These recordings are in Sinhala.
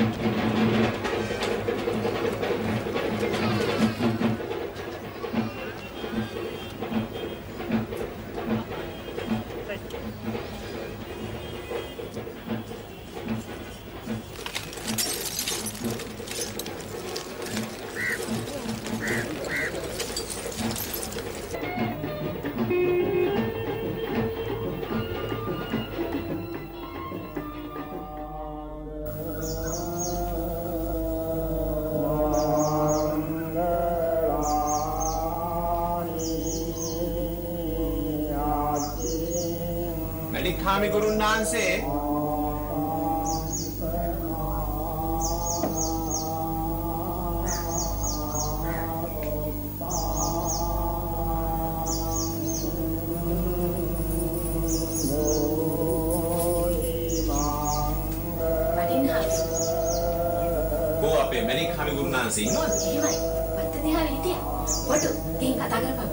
खामी गुरुनान से को आपे मैंने खामी गुरुनान से इन्हों ये भाई पत्ते दिहार हिटिया फोटो कहीं कथा कर पाऊँ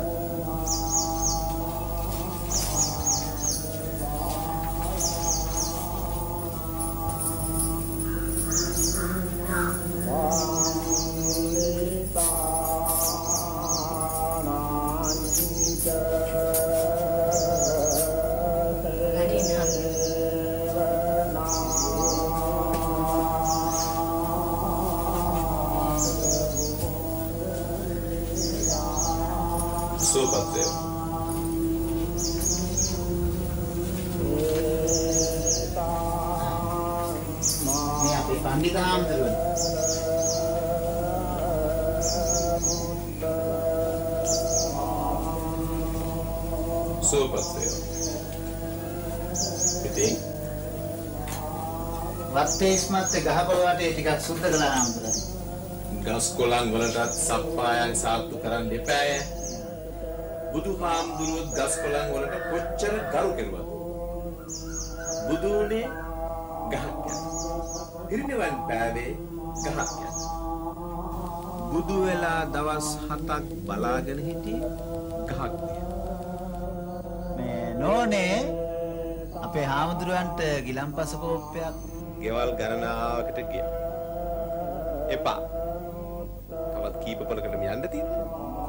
වත්තේස්මත් ගහකොළ වටේ ටිකක් සුද්ධ කළා නම්තරයි. ගස් කොළන් වලටත් සප්පායන් සාත්තු කරන්න එපාය. බුදුහාමුදුරුවෝ ගස් කොළන් වලට කොච්චර ගරු කෙරුවද? බුදුනේ ගහක් යට. පිරිනිවන් පෑවේ ගහක් යට. බුදු වෙලා දවස් 7ක් බලාගෙන හිටියේ ගහක් යට. මේ නෝනේ අපේ හාමුදුරුවන්ට ගිලම්පස කෝප්පයක් ගෙවල් ගණනාවකට ගියා. එපා. තවත් කීප පොලකටම යන්න තියෙනවා.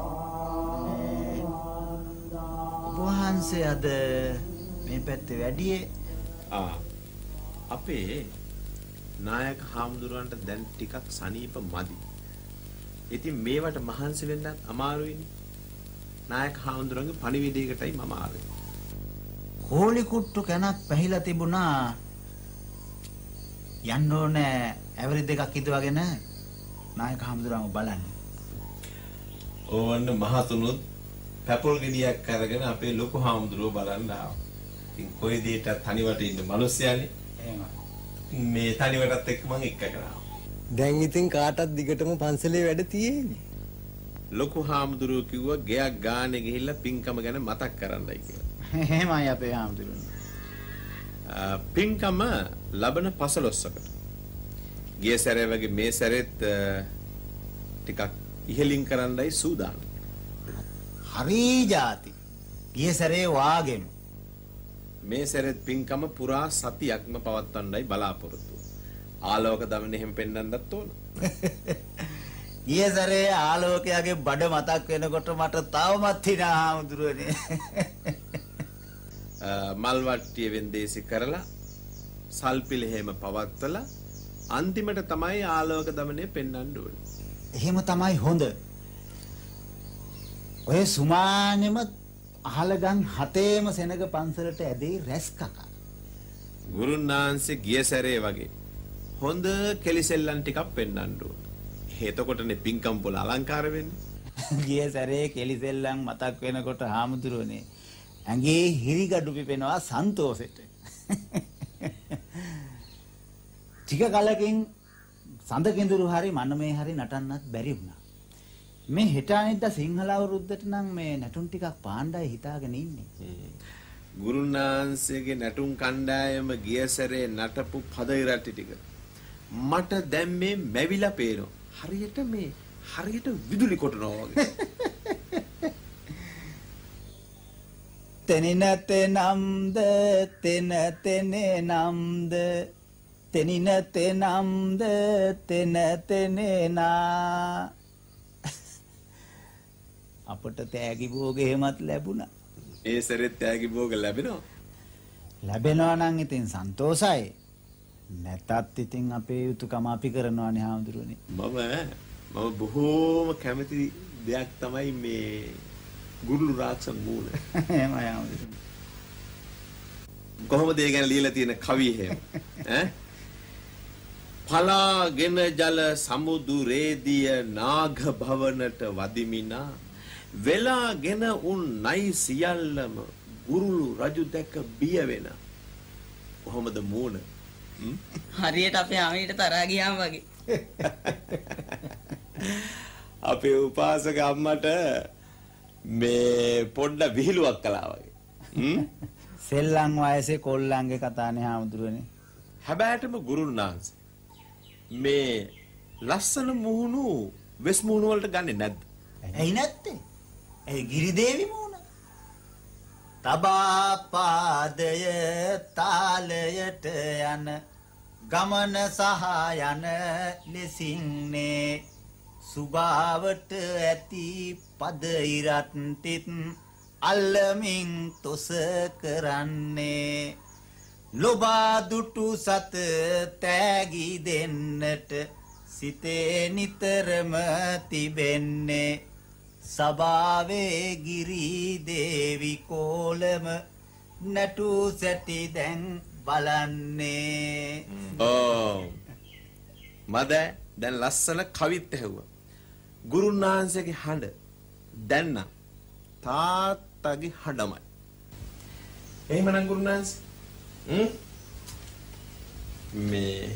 ඔබ වහන්සේ අද මේ පැත්තේ වැඩියේ අපේ නායක හාමුදුරුවන්ට දැන් ටිකක් සනීප මදි. ඉතින් මේවට මහන්සි වෙන්නත් අමාරුයිනේ. නායක හාමුදුරුවන්ගේ පණිවිඩයකටයි මම ආවේ. කෝලි කුට්ටු කනක් පැහිලා තිබුණා. යන්න ඕනේ ඇවරි දෙකක් ඉදවගෙන නායක හාමුදුරුවන්ව බලන්න. ඕවන්න මහතුනුත් පැපොල් ගෙඩියක් අරගෙන අපේ ලොකු හාමුදුරුවෝ බලන්න ආවා. ඉතින් කොයි දෙයකටත් තනිවට ඉන්න මිනිස්සයානේ. එහෙම. මේ තනිවටත් එක්ක මං එක්ක කරා. දැන් ඉතින් කාටත් දිගටම පන්සලේ වැඩ තියෙන්නේ. ලොකු හාමුදුරුවෝ කිව්වා ගෙයක් ගානේ ගිහිල්ලා පින්කම ගැන මතක් කරන්නයි කියලා. එහෙමයි අපේ හාමුදුරුවෝ. පින්කම ලබන 15කට. ගිය සැරේ වගේ මේ සැරෙත් ටිකක් ඉහළින් කරන්නයි සූදානම්. හරි જાති. ගිය සැරේ වාගෙම. මේ සැරෙත් පින්කම පුරා සතියක්ම පවත්වන්නයි බලාපොරොත්තු. ආලෝක දමන එහෙම පෙන්වන්නත් ඕන. ගිය සැරේ ආලෝකයාගේ බඩ මතක් වෙනකොට මට තවමත් හිනා හාමුදුරුවනේ. මල් වට්ටිය වෙන්දේසි කරලා සල්පිල එහෙම පවත්වලා අන්තිමට තමයි ආලෝක දමනය පෙන්වන්න ඕනේ. එහෙම තමයි හොඳ. ඔය සුමානෙම අහලගන් 7ේම සෙනග පන්සලට ඇදේ රැස් කකා. ගුරුනාන්සේ ගිය සැරේ වගේ හොඳ කෙලිසෙල්ලන් ටිකක් පෙන්වන්න ඕනේ. එතකොටනේ පින්කම් පොළ අලංකාර වෙන්නේ. ගිය සැරේ කෙලිසෙල්ලන් මතක් වෙනකොට හාමුදුරුවනේ ඇඟේ හිරිගඩු පිපෙනවා සන්තෝෂෙට. ටික කලකින් සඳ කිඳුරු හරි මනමේ හරි නටන්නත් බැරි වුණා. මේ හෙට අනිද්දා සිංහල අවුරුද්දට නම් මේ නැටුම් ටිකක් පාණ්ඩයි හිතාගෙන ඉන්නේ. ගුරුනාන්සේගේ නැටුම් කණ්ඩායම ගිය සැරේ නටපු පද ඉරටි ටික මට දැන් මේ මැවිලා පේනවා. හරියට විදුලි කොටනවා වගේ. තෙනින තෙනම්ද තෙන තෙනේ නම්ද තෙනින තෙනම්ද තෙන තෙනේනා අපට තෑගි භෝග එහෙමත් ලැබුණා. ඒ සැරේ තෑගි භෝග ලැබෙනවා. ලැබෙනවා නම් ඉතින් සන්තෝසයි. නැතත් ඉතින් අපේ යුතුයකම අපි කරනවානේ හාමුදුරනේ. මම බොහෝම කැමති දෙයක් තමයි මේ ගුරුළු රාක්ෂස මූණ. එහෙමයි හාමුදුරනේ. කොහොමද ඒ ගැන ලියලා තියෙන කවිය එහෙම? ඈ? පලාගෙන ජල සමුදුරේදිය නාග භවනට වදිමිනා වෙලාගෙන උන් නයි සියල්ලම ගුරුළු රජු දැක බිය වෙන. කොහොමද මූණ? හරියට අපේ ආමීට තරහා ගියාම වගේ. අපේ උපාසක අම්මට මේ පොඩ්ඩ විහිළුවක් කළා වගේ. සෙල්ලම් වයසේ කොල්ලන්ගේ කතානේ හාමුදුරනේ. හැබැයිටම ගුරුනාංශ මේ ලස්සන මුහුණු වෙස් මුහුණු වලට ගන්නෙ නැද්ද? ඇයි නැත්තේ? ඒ ගිරිදේවි මූණ. තබා පාදය තාලයට යන ගමන සහ යන ලෙසින්නේ සුභාවට ඇති පද ඉරත් තිත් අල්ලමින් තොස කරන්නේ ලොබා දුටු සත තෑගි දෙන්නට සිතේ නිතරම තිබෙන්නේ සභාවේ ගිරි දේවි කෝලම නටු සැටි දැන් බලන්නේ. මද දැන් ලස්සන කවිත් ඇහුවා. ගුරුනාංශගේ හඬ දැන් නම් තාත්තගේ හඬමයි. එහෙමනම් ගුරුනාංශ මේ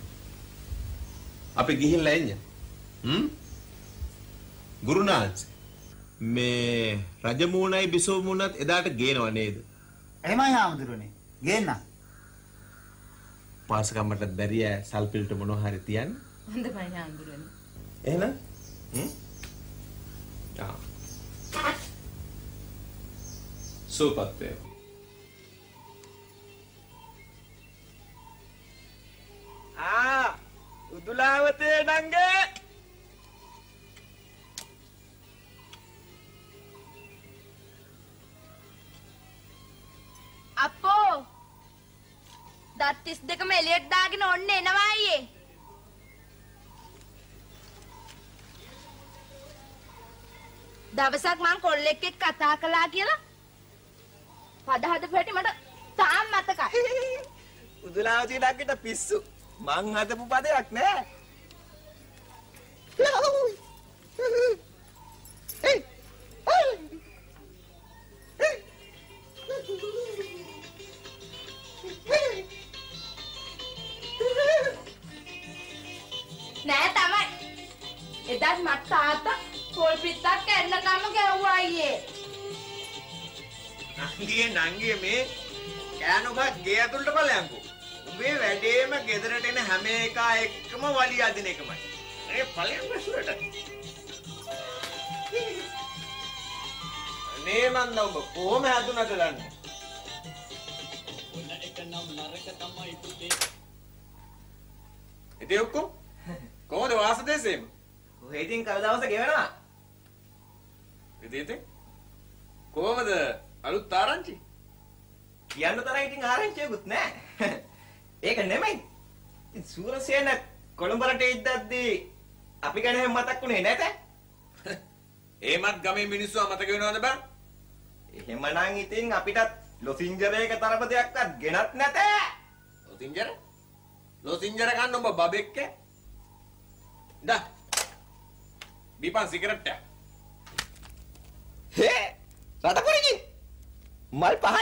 අපි ගිහිල්ලා එන්නේ. ගුරුනාංශ මේ රජමූණයි බිසෝමූණත් එදාට ගේනව නේද? එහෙමයි හාමුදුරනේ. ගේන්න. පාසකම්මට බැරිය සල්පිල්ට මොනවා හරි තියන්න. හොඳයි හාමුදුරනේ. එහෙනම් සූපත් වේවා. උදුලාවතේ නංගේ අපෝ දත් 32ම එළියට දාගෙන ඔන්න එනවා අයියේ. දවසක් මං කොල්ලෙක් එක්ක කතා කළා කියලා පද හදපැටි මට තාම මතකයි. උදුලාවතේ නංගිට පිස්සු මං හදපු පදයක් නෑ. නෑ තමයි. එදාත් මට තාත්තා පොල් පිටක් කැඩලකම ගැව්වා අයියේ. නංගියේ මේ කෑනුකක් ගේ ඇතුළට බලයන්කෝ. උඹේ වැඩේම ගෙදරට එන හැම එකා එක්කම වලිය අදින එකමයි. ඒ ඵලයන් වැසුරට. නේ මන්ද ඔබ කොහොම හැදුනද දන්නේ? ඉතින් ඔක්කොම කොහොමද වාසදේශේම? ඔය ඉතින් කවදාවස ගෙවනවා. ඉතින් කොහොමද අලුත් ආරංචි? කියන්න තරම් ඉතින් ආරංචියකුත් නැහැ. ඒක නෙමෙයි. ඉතින් සූරසේන කොළඹ රටේ ඉද්දද්දී අපි ගැන හැම මතක් වුණේ නැත. එහෙමත් ගමේ මිනිස්සු මතක වෙනවද බං? එහෙමනම් ඉතින් අපිටත් ලොසින්ජරයක තරපදයක්වත් ගෙනත් නැත. ලොසින්ජර? ලොසින්ජර ගන්න ඔබ බබෙක්ක? දා. බීපන් සිගරට් එක. හේ! රට කොයිද? මල් පහයි.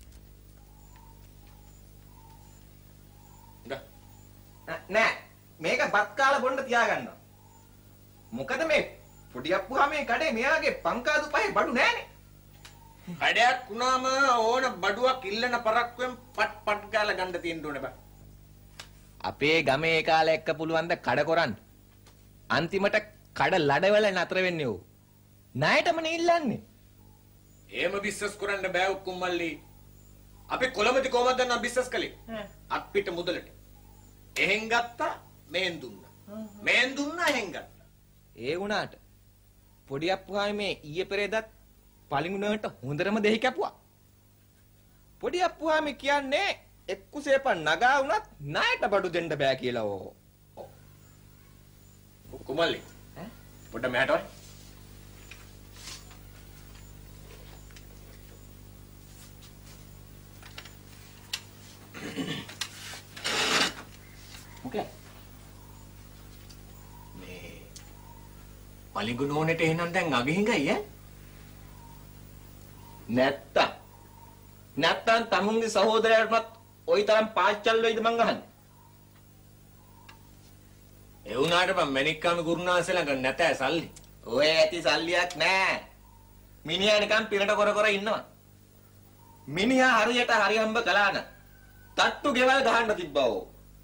නෑ මේක බත් කාලා බොන්න තියාගන්න. මොකද මේ පොඩි අප්පුහා මේ කඩේ මෙයාගේ පංකාදු පහේ බඩු නෑනේ. කඩයක් වුණාම ඕන බඩුවක් ඉල්ලන පරක්කුවෙන් පට් ගාලා ගන්න තියෙන්න ඕනේ බා. අපේ ගමේ ඒ කාලේ එක්ක පුළුවන් ද කඩ කරන්න. අන්තිමට කඩ ලඩවල නතර වෙන්නේ ඕ. ණයටමනේ ඉල්ලන්නේ. එහෙම බිස්නස් කරන්න බෑ ඔක්කොම මල්ලි. අපි කොළඹදී කොහමද නම් බිස්නස් කළේ? අපිට මුදලට. එහෙන් ගත්තා මෙහෙන් දුන්නා. මෙහෙන් දුන්නා එහෙන් ගත්තා. ඒ වුණාට පොඩි අප්පුහාමි මේ ඊයේ පෙරේදත් පලිඟුණට හොඳටම දෙහි කැපුවා. පොඩි අප්පුහාමි කියන්නේ එක්කුසේපන් නගා වුණත් ණයට බඩු දෙන්න බෑ කියලා ඕ. කුමල්ලි ඈ පොඩ මෑට වයි. මොකද මේ පලිඟුණෝනෙට එහෙනම් දැන් අගහිඟයි ඈ නැත්තම් තමුන්ගේ සහෝදරයාටවත් ওই තරම් පාච්චල් වෙයිද මං අහන්නේ. ඒ වුණාට මම මැනික්කාමේ ගුරුනාන්සේ ළඟ නැතෑ සල්ලි. ඔය ඇති සල්ලියක් නෑ. මිනිහා නිකන් පිරට කර ඉන්නවා. මිනිහා හරියට හරි හම්බ කළා නම් තට්ටු ගෙවල් ගහන්න තිබ්බා.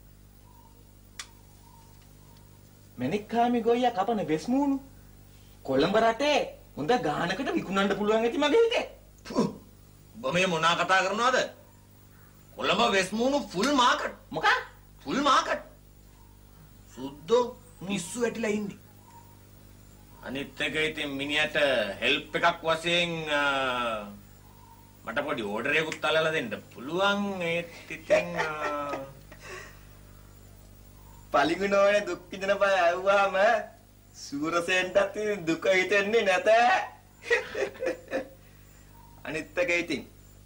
මැනික්කාමේ ගොයියා කපන වෙස්මූණු කොළඹ රටේ හොඳ ගානකට විකුණන්න පුළුවන් ඇති මගේ හිතේ. ඔබ මේ මොනා කතා කරනවද? කොළඹ වෙස්මූණු ෆුල් මාකට්. මොකක්? Full market. සුද්දෝ මිස්සු ඇටිලා ඉන්නේ. අනිත් එක ඉතින් මිනිහට හෙල්ප් එකක් වශයෙන් මට පොඩි ඕඩර් එකකුත් අල්ලලා දෙන්න පුළුවන්. ඒත් ඉතින් පලිඟුණෝනේ දුක් විඳින බය ආවම සූරසෙන්ටත් දුක හිතෙන්නේ නැත. අනිත් එක ඉතින්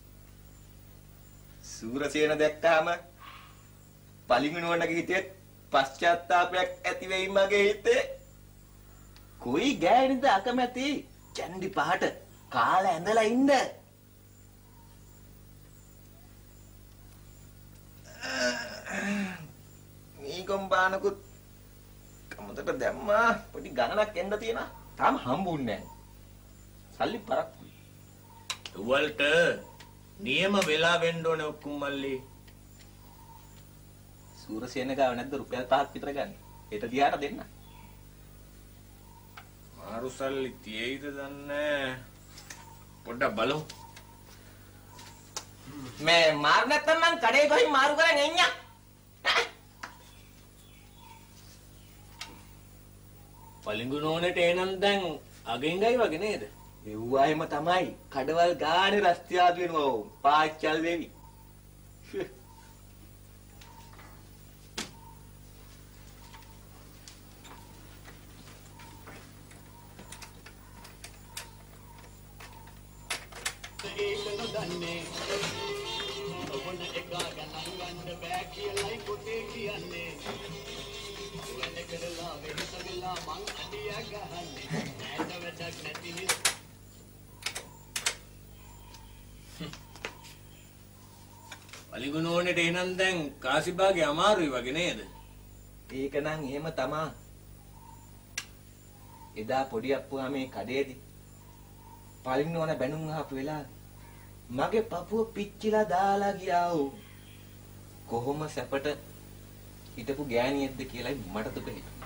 සූරසේන දැක්කාම පලිඟුණෝනගේ හිතේ පශ්චාත්තාවයක් ඇති වෙයි මගේ හිතේ. කොයි ගෑනිද අකමැති චන්දි පහට කාලා ඇඳලා ඉන්න. මේ කොම්බානකුත් කමතට දැම්මා පොඩි ගණනක් එන්න තියෙනවා. තාම හම්බුන්නේ නැහැ. සල්ලි පරක්කුයි. උවල්ට නියම වෙලා වෙන්න ඕනේ ඔක්කොම මල්ලි. සූරසේන ගාව නැද්ද රුපියල් 5ක් විතර ගන්න. හෙට දිහාට දෙන්න. මාරු සල්ලි තියෙයිද දන්නේ. පොඩ්ඩක් බලමු. මේ මාරු නැත්තම් මං කඩේ ගිහින් මාරු කරන් එන්නම්. පලිඟුණෝනෙට එනනම් දැන් අගෙන්ගයි වගේ නේද? එව්වායිම තමයි කඩවල් ගානේ රස්තියාදු වෙනවා. පාච්චල් වෙවි. පලිඟුණෝනෙට එනනම් දැන් කාසිබාගේ අමාරුයි වගේ නේද? ඒක නම් එහෙම තමා. එදා පොඩි අප්පුවා මේ කඩේදී පලිඟුණෝන බැනුම් අහපු වෙලාවේ මගේ පපුව පිච්චිලා දාලා ගියා. කොහොම සැපට හිටපු ගෑණියෙක්ද කියලායි මට දුක හිතුණා.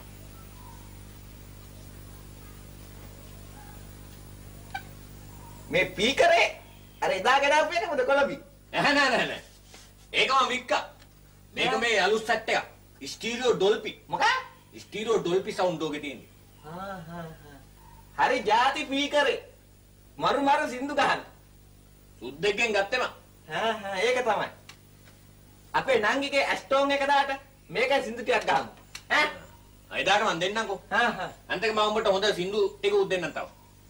මේ පීකරේ අර එදා ගෙනාපු එක මොකද කොළඹි? නෑ. ඒක මම වික්කා. මේක මේ අලුත් සෙට් එක. Stereo Dolby. මොකක්? ස්ටීරියෝ ඩොල්පි සවුන්ඩ් එකේ තියෙන්නේ. හරි ಜಾති පීකරේ. මරු සින්දු ගහන. සුද්දෙක්ගෙන් ගත්තේම. ඒක තමයි. අපේ නංගිගේ ඇස්ටෝන් එක දාට මේකයි සින්දු ටිකක් ගහමු. ඈ? අයිදාට මන් දෙන්නම්කෝ. අන්තික මම උඹට හොඳ සින්දු ටිකක් දෙන්නම් තව.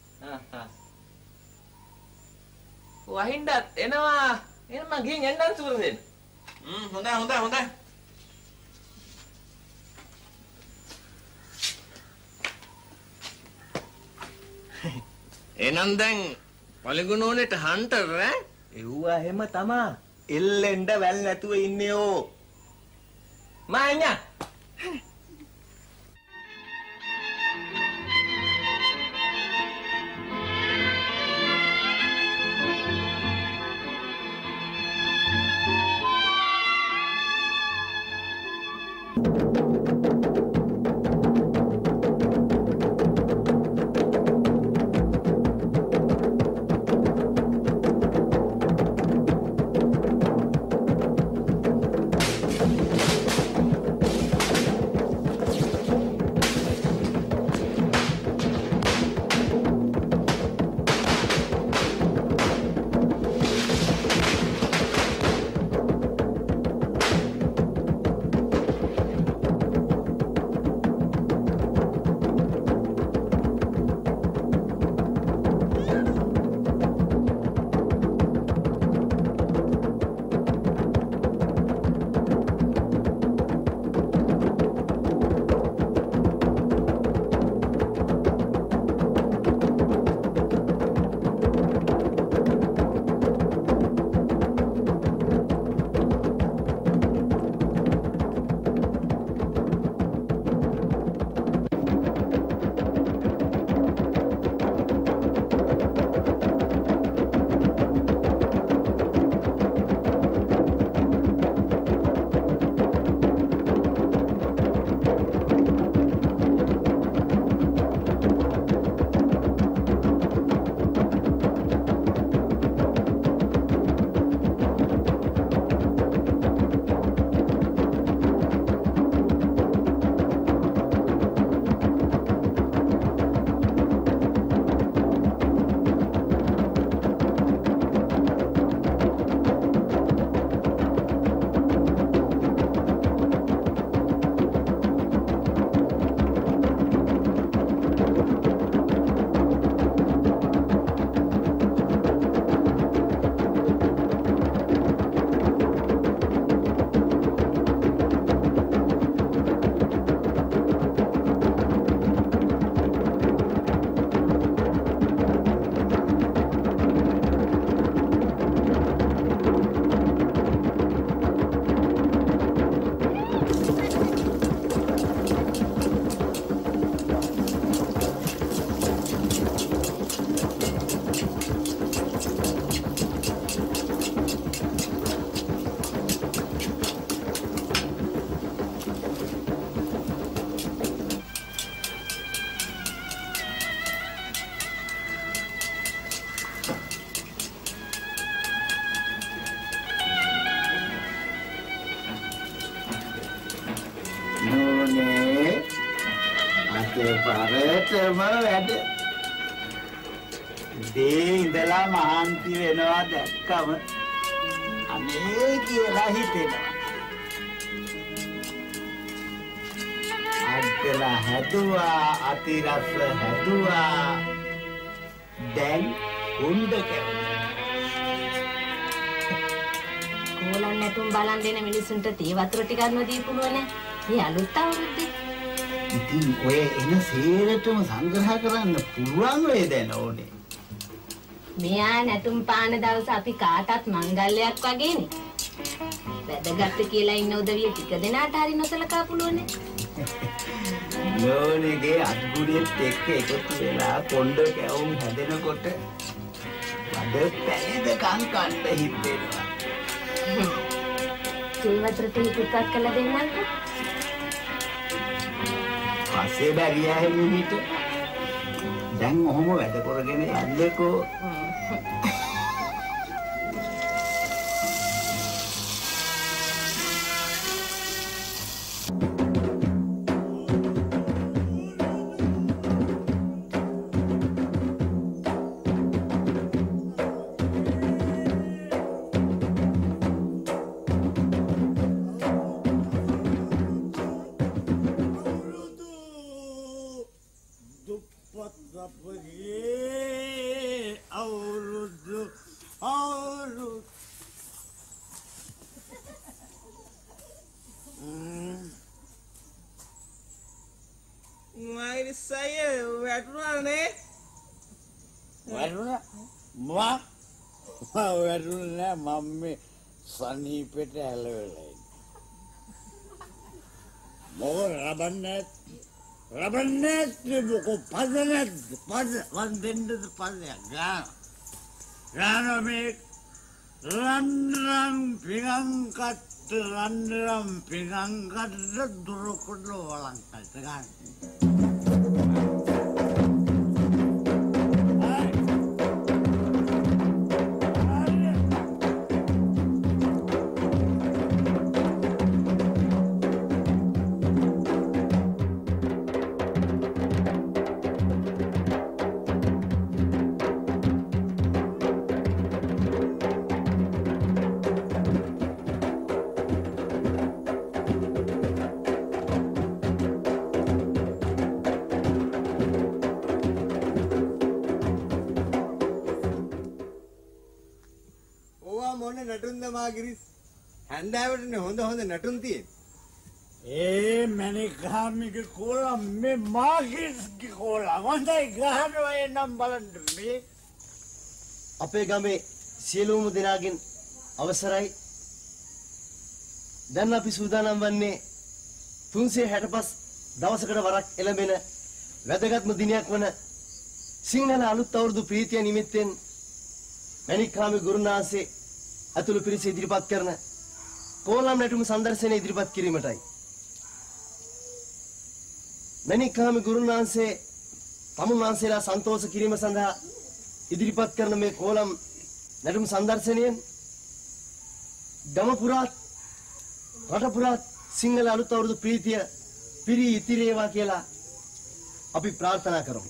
වහින්දත් එනවා. එහෙනම් මං ගිහින් එන්නම් සූර දෙන්න. හොඳයි. එහෙනම් දැන් පලිඟුණෝනෙට හන්ටර් ඈ? එව්වා එහෙම තමා. එල්ලෙන්ඩ වැල් නැතුව ඉන්නේ ඕ. මාඤ්ඤා. පරේටම වැඩ. දේ ඉඳලා මහන්සි වෙනවා දැක්කම අනේ කියලා හිතෙනවා. අද්දලා හැදුවා අතිරස හැදුවා දැන් උණ්ඩ කැවුනා. කෝලන් නැටුම් බලන් දෙන මිනිසුන්ට තේ වතුර ටිකක් නොදීපුවනේ. මේ අලුත් අවුරුද්දේ. ඉතින් ඔය එන සේරටම සංග්‍රහ කරන්න පුළුවන් වේද නෝනේ. මෙයා නැටුම් පාන දවස අපි කාටත් මංගල්‍යයක් වගේනේ. වැදගත් කියලා ඉන්න උදවිය ටික දෙනාට හරි නොසලකා පුළුවන්නේ. නෝනේගේ අත්ගුඩියත් එක්ක එකතු වෙලා කොණ්ඩ කැවුම් හැදෙනකොට වඩ පැලෙදකම් කන්න හිතෙනවා. තේ වතුර ටිකක් කළා දෙන්නම්කෝ. පස්සේ බැරියා හිමිට දැන් ඔහොම වැඩ කරගෙන යන්නේකෝ. සනීපෙට ඇලවෙලා මොකද රබන්නත් මොකෝ පදනත් පද වන් දෙන්නද පදයක් ගාන මේ රන්රම් පිගංකත් රන්රම් පිගංකත් දුරකොඩ වලංකත් ගාන හැන්දෑවටනේ හොඳ නටුන් තියෙන්නේ. මැණිකාමිගේ කෝලා මේ මාගිස්ගේ කෝලා හොඳයි ගහනවා එනම් බලන්න මේ අපේ ගමේ සියලුම දෙනාගෙන් අවසරයි. දැන් අපි සූදානම් වන්නේ 365 දවසකට වරක් එළඹෙන වැදගත්ම දිනයක් වන සිංහල අලුත් අවුරුදු ප්‍රීතිය නිමිත්තෙන් මැණිකාමි ගුරුනාන්සේ අතුළු පිරිස ඉදිරිපත් කරන කෝලම් නැටුම් සංදර්ශනය ඉදිරිපත් කිරීමටයි. මැණිකාමි ගුරුනාන්සේ තමුන්වහන්සේලා සන්තෝෂ කිරීම සඳහා ඉදිරිපත් කරන මේ කෝලම් නැටුම් සංදර්ශනයෙන් ගම පුරාත් රට පුරාත් සිංහල අලුත් අවුරුදු ප්‍රීතිය පිරී ඉතිරේවා කියලා අපි ප්‍රාර්ථනා කරමු.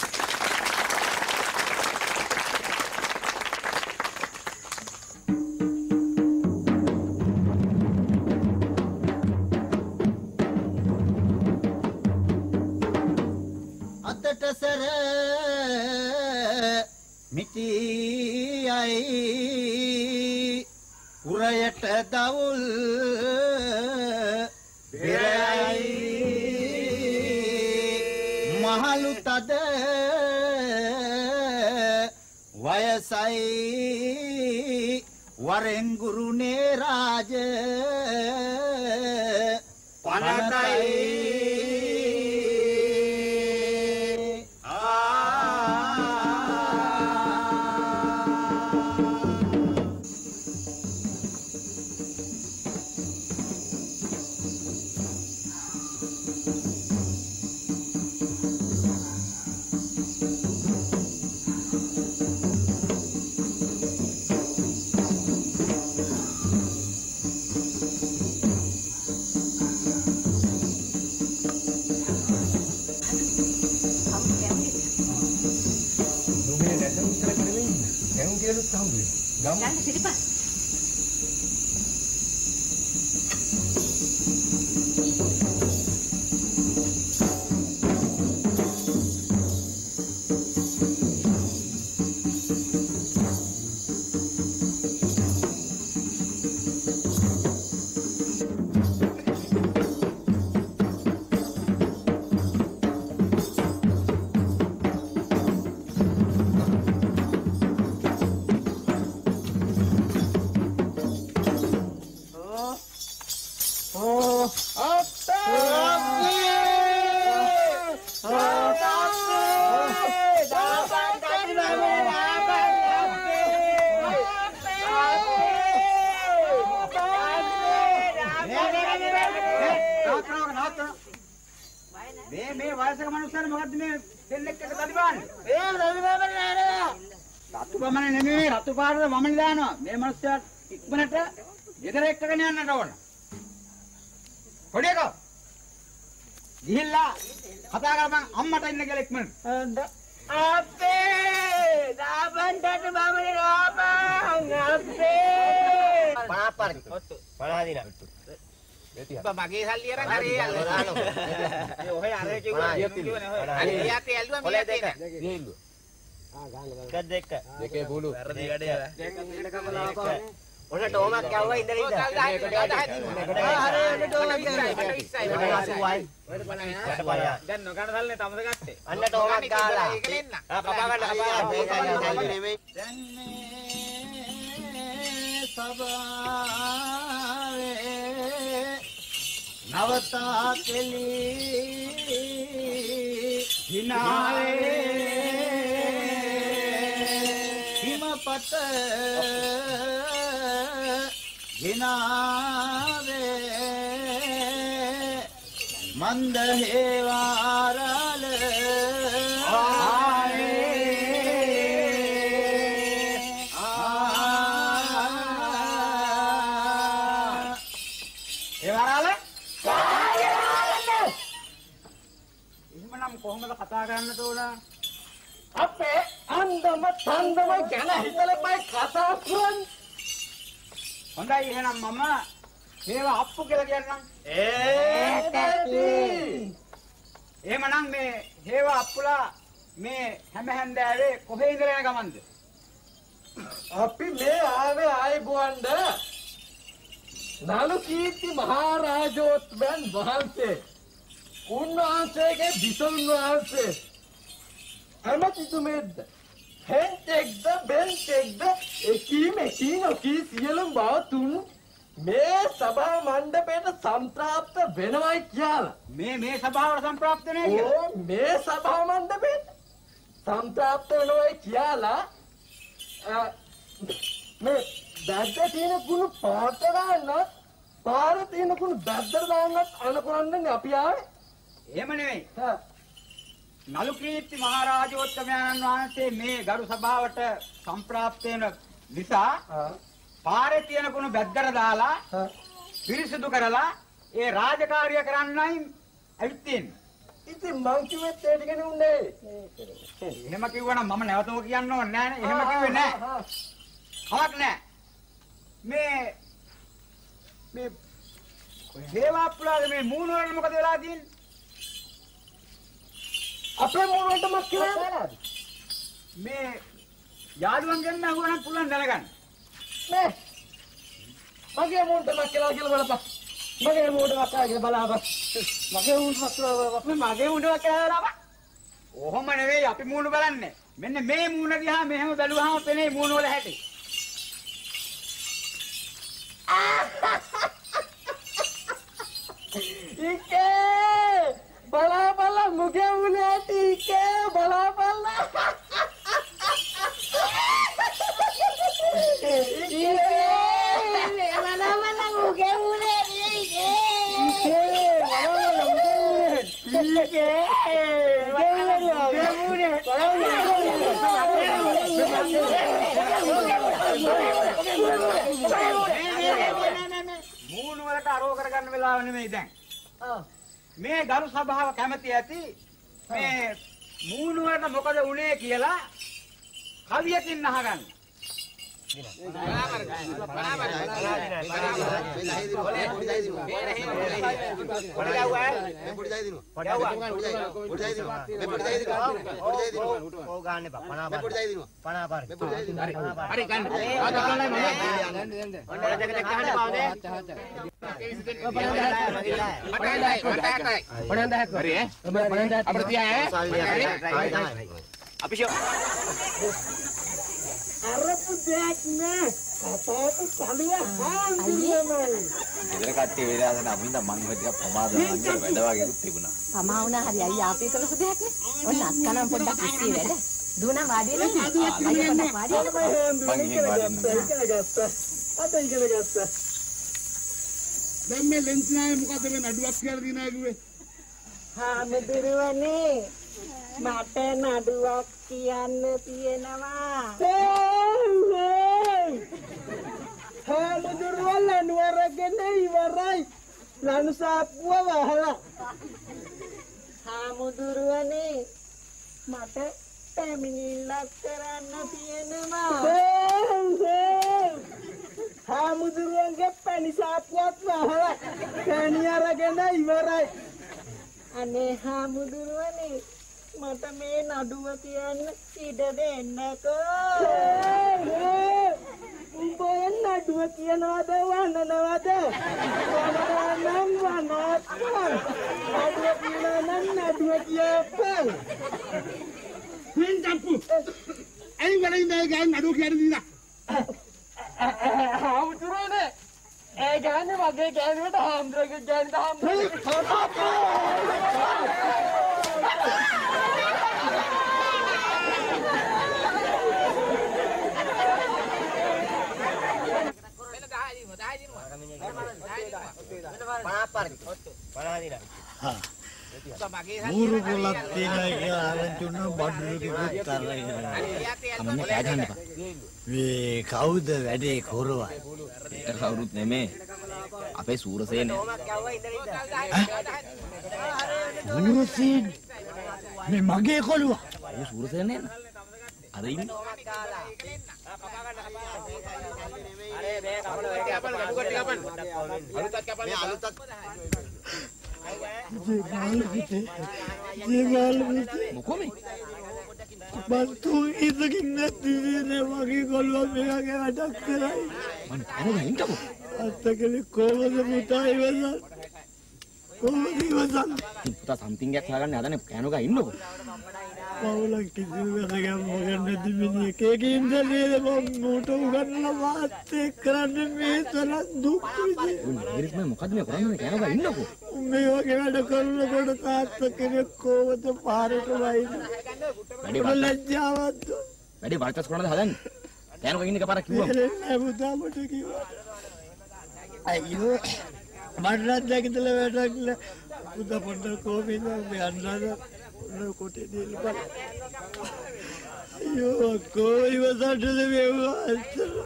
උරයට දවුල් බෙරයි මහලු තද වයසයි වරෙන් ගුරුනේ රාජ පනතයි කවුරුත් හම්බුනේ. ගමු. යන්න සිටිපා. මේ වයසක මනුස්සයන් මොකද්ද මේ දෙන්නෙක් එක තලිබාන්නේ? ඒ තලිබාන්නේ නෑ නෑ. රතු බමනේ නෙමෙයි රතු පාටට වමනේ දානවා. මේ මනුස්සයා ඉක්මනට ගෙදර එක්කගෙන යන්නට ඕන. පොඩියක. ගිහිල්ලා කතා කරපන් අම්මට ඉන්න කියලා ඉක්මනට. අපේ දාබන්ටට බමනේ රෝපන් අපේ. පාපරි. පලාදිනා. මගේ සල්ලි අරන් හරි ඒ ඔහේ අර කිව්වා කියවනේ ඔහේ අනේ එයාට ඇල්ලුවා මේ දෙක ගිහිල්ලුවා ගාන දෙක දෙකේ බුළු වැරදි වැඩේ දෙක කමලා ඔන්න ටෝමක් කවුවා ඉඳලා ඉඳලා හරි ටෝමක් දැන් නොගන්න සල්ලේ තමද ගත්තේ අන්න ටෝමක් ගාලා ඒක දෙන්න කපා ගන්න මේක නෙමෙයි දැන් මේ සබාවේ නවතා කෙලි හිනාවේ හිමපත හිනාවේ මන්ද හේවාරල කොහොමද කතා කරන්නට ඕන අපේ අන්දම තන්දම ගැන හිතලපයි කතා කරන්නේ හොඳයි එහෙනම් මම මේව අප්පු කියලා කියන්නම් එහෙමනම් මේ හේව අප්පුලා මේ හැම හැන්දෑවේ කොහේ ඉඳලා යන ගමන්ද අපි මේ ආවේ ආයිබුවන්ද නලු කීර්ති මහරජෝත්මයන් වහන්සේ උන්වහන්සේගේ බිසවුන් වහන්සේ හැමතිතුමේද හෙන්ටෙක්ද බෙන්ටෙක්ද එකී නොකී සියලුම බවතුන් මේ සභා මණ්ඩපයට සම්ප්‍රාප්ත වෙනවයි කියලා මේ සභාවට සම්ප්‍රාප්ත වෙනවා කියලා මේ සභා මණ්ඩපයට සම්ප්‍රාප්ත වෙනවයි කියලා මේ බැද්ද තියෙන කුණු පාට දාන්නත් පාර තියෙන කුණු බැද්දට දාන්නත් අනකරන්නේ අපි ආවේ එහෙම නෙවෙයි. නලු කීර්ති මහරජෝත්තමයන් වහන්සේ මේ ගරු සභාවට සම්ප්‍රාප්ත වෙන නිසා පාරේ තියෙන කුණු බැද්දට දාලා පිරිසිදු කරලා ඒ රාජකාරිය කරන්නයි ඇවිත් තියෙන්නේ. ඉතින් මං කිව්වෙත් ඒ ටික නෙන්නේ. එහෙම කිව්වනම් මම නැවතම කියන්න ඕනේ නෑනේ. එහෙම කිව්වේ නෑ. කමක් නෑ. මේ හේවාප්පුලාගේ මේ මූණ වල මොකද වෙලා තියෙන්නේ? අපේ මොනවද මක් කියලා මේ යාළුවන්ගෙන් අහුවනම් පුළුවන් දැනගන්න නේ මගේ මොන්ට මක් කියලා බලපන් මගේ මොන්ට මක් කියලා බලපන් මගේ උන් මගේ උඩ කියලා බලපන් ඔහොම නෙවෙයි අපි මූණ බලන්නේ මෙන්න මේ මූණ දිහා මෙහෙම බැලුවාම පෙනේ මූණ වල හැටි ඉකේ බලා මුගේ උනේ ටිකේ බලා මූණ වලට අරෝ කරගන්න වෙලාව නෙමෙයි දැන්. මේ ගරු සභාව කැමති ඇති මේ මූණ වලට මොකද උනේ කියලා කවියකින් අහගන්න. පමාවුණා හරි අයියා අපේ කළ සුදයක් නේ. ඔන්න අක්කනම් පොඩ්ඩක් ඉස්සී වැඩ. දුවනම් වාඩි වෙලා අයියා පොඩ්ඩක් වාඩි වෙලා. දැන් මේ ලෙන්ස් නායේ මොකද මේ නඩුවක් කියලා දිනා කිව්වේ? හාමුදුරුවනේ මට නඩුවක් කියන්න තියෙනවා. හාමුදුරුවෝ ලනුවරගෙන ඉවරයි. ලනු සාප්පුව වහලා. හාමුදුරුවනේ මට පැමිණිල්ලක් කරන්න තියෙනවා. හාමුදුරුවන්ගේ පැණි සාප්පුවක් වහලා පැණි අරගෙන ඉවරයි. අනේ හාමුදුරුවනේ මට මේ නඩුව කියන්න ඉඩ දෙන්නකෝ. උඹ නඩුව කියනවද වන්නනවද? වනනම් වනත්පන්. නඩුව කියනනම් නඩුව කියපන්. මෙන් තප්පු. ඇයි වලින් මේ ගාන නඩුව කියන දිනා? හාමුදුරුවනේ ඒ ගානේ වගේ ගෑනුවට හාමුදුරුවෝ ගෑනට Guru pulat tinggal ke alam cuna badu kita tarai. Kamu kaya jangan pak? Wih, kau dah ada korwa. Kau urut neme. Apa surah sen? Surah sen? Me mage korwa. Surah sen ne? Ada ini? Mokomi? Bantu itu kita tidak bagi kalau mereka ada kerai. Man, kamu dah ingkap? Atau kali kau ada mutai besar, kau ada besar. Kita something ya kelaran ada nih, kamu dah indo. Kau lagi kita yang makan nanti mini keki ini dia moto bukan lawat kerana meteran dukui. Iris mah mukadimnya kurang nih, kamu dah indo. Umumnya kita ada kalau kita kata kini kau itu paru tu lain. Lajawat tu. Tadi baca sekolah dah hadan. Kamu ini kepada kiu. Buta buta kiu. Ayo, mana lagi tu lepas lagi buta buta kau mina biasa na kote di lepas. Ayo, kau ibu satu tu biasa.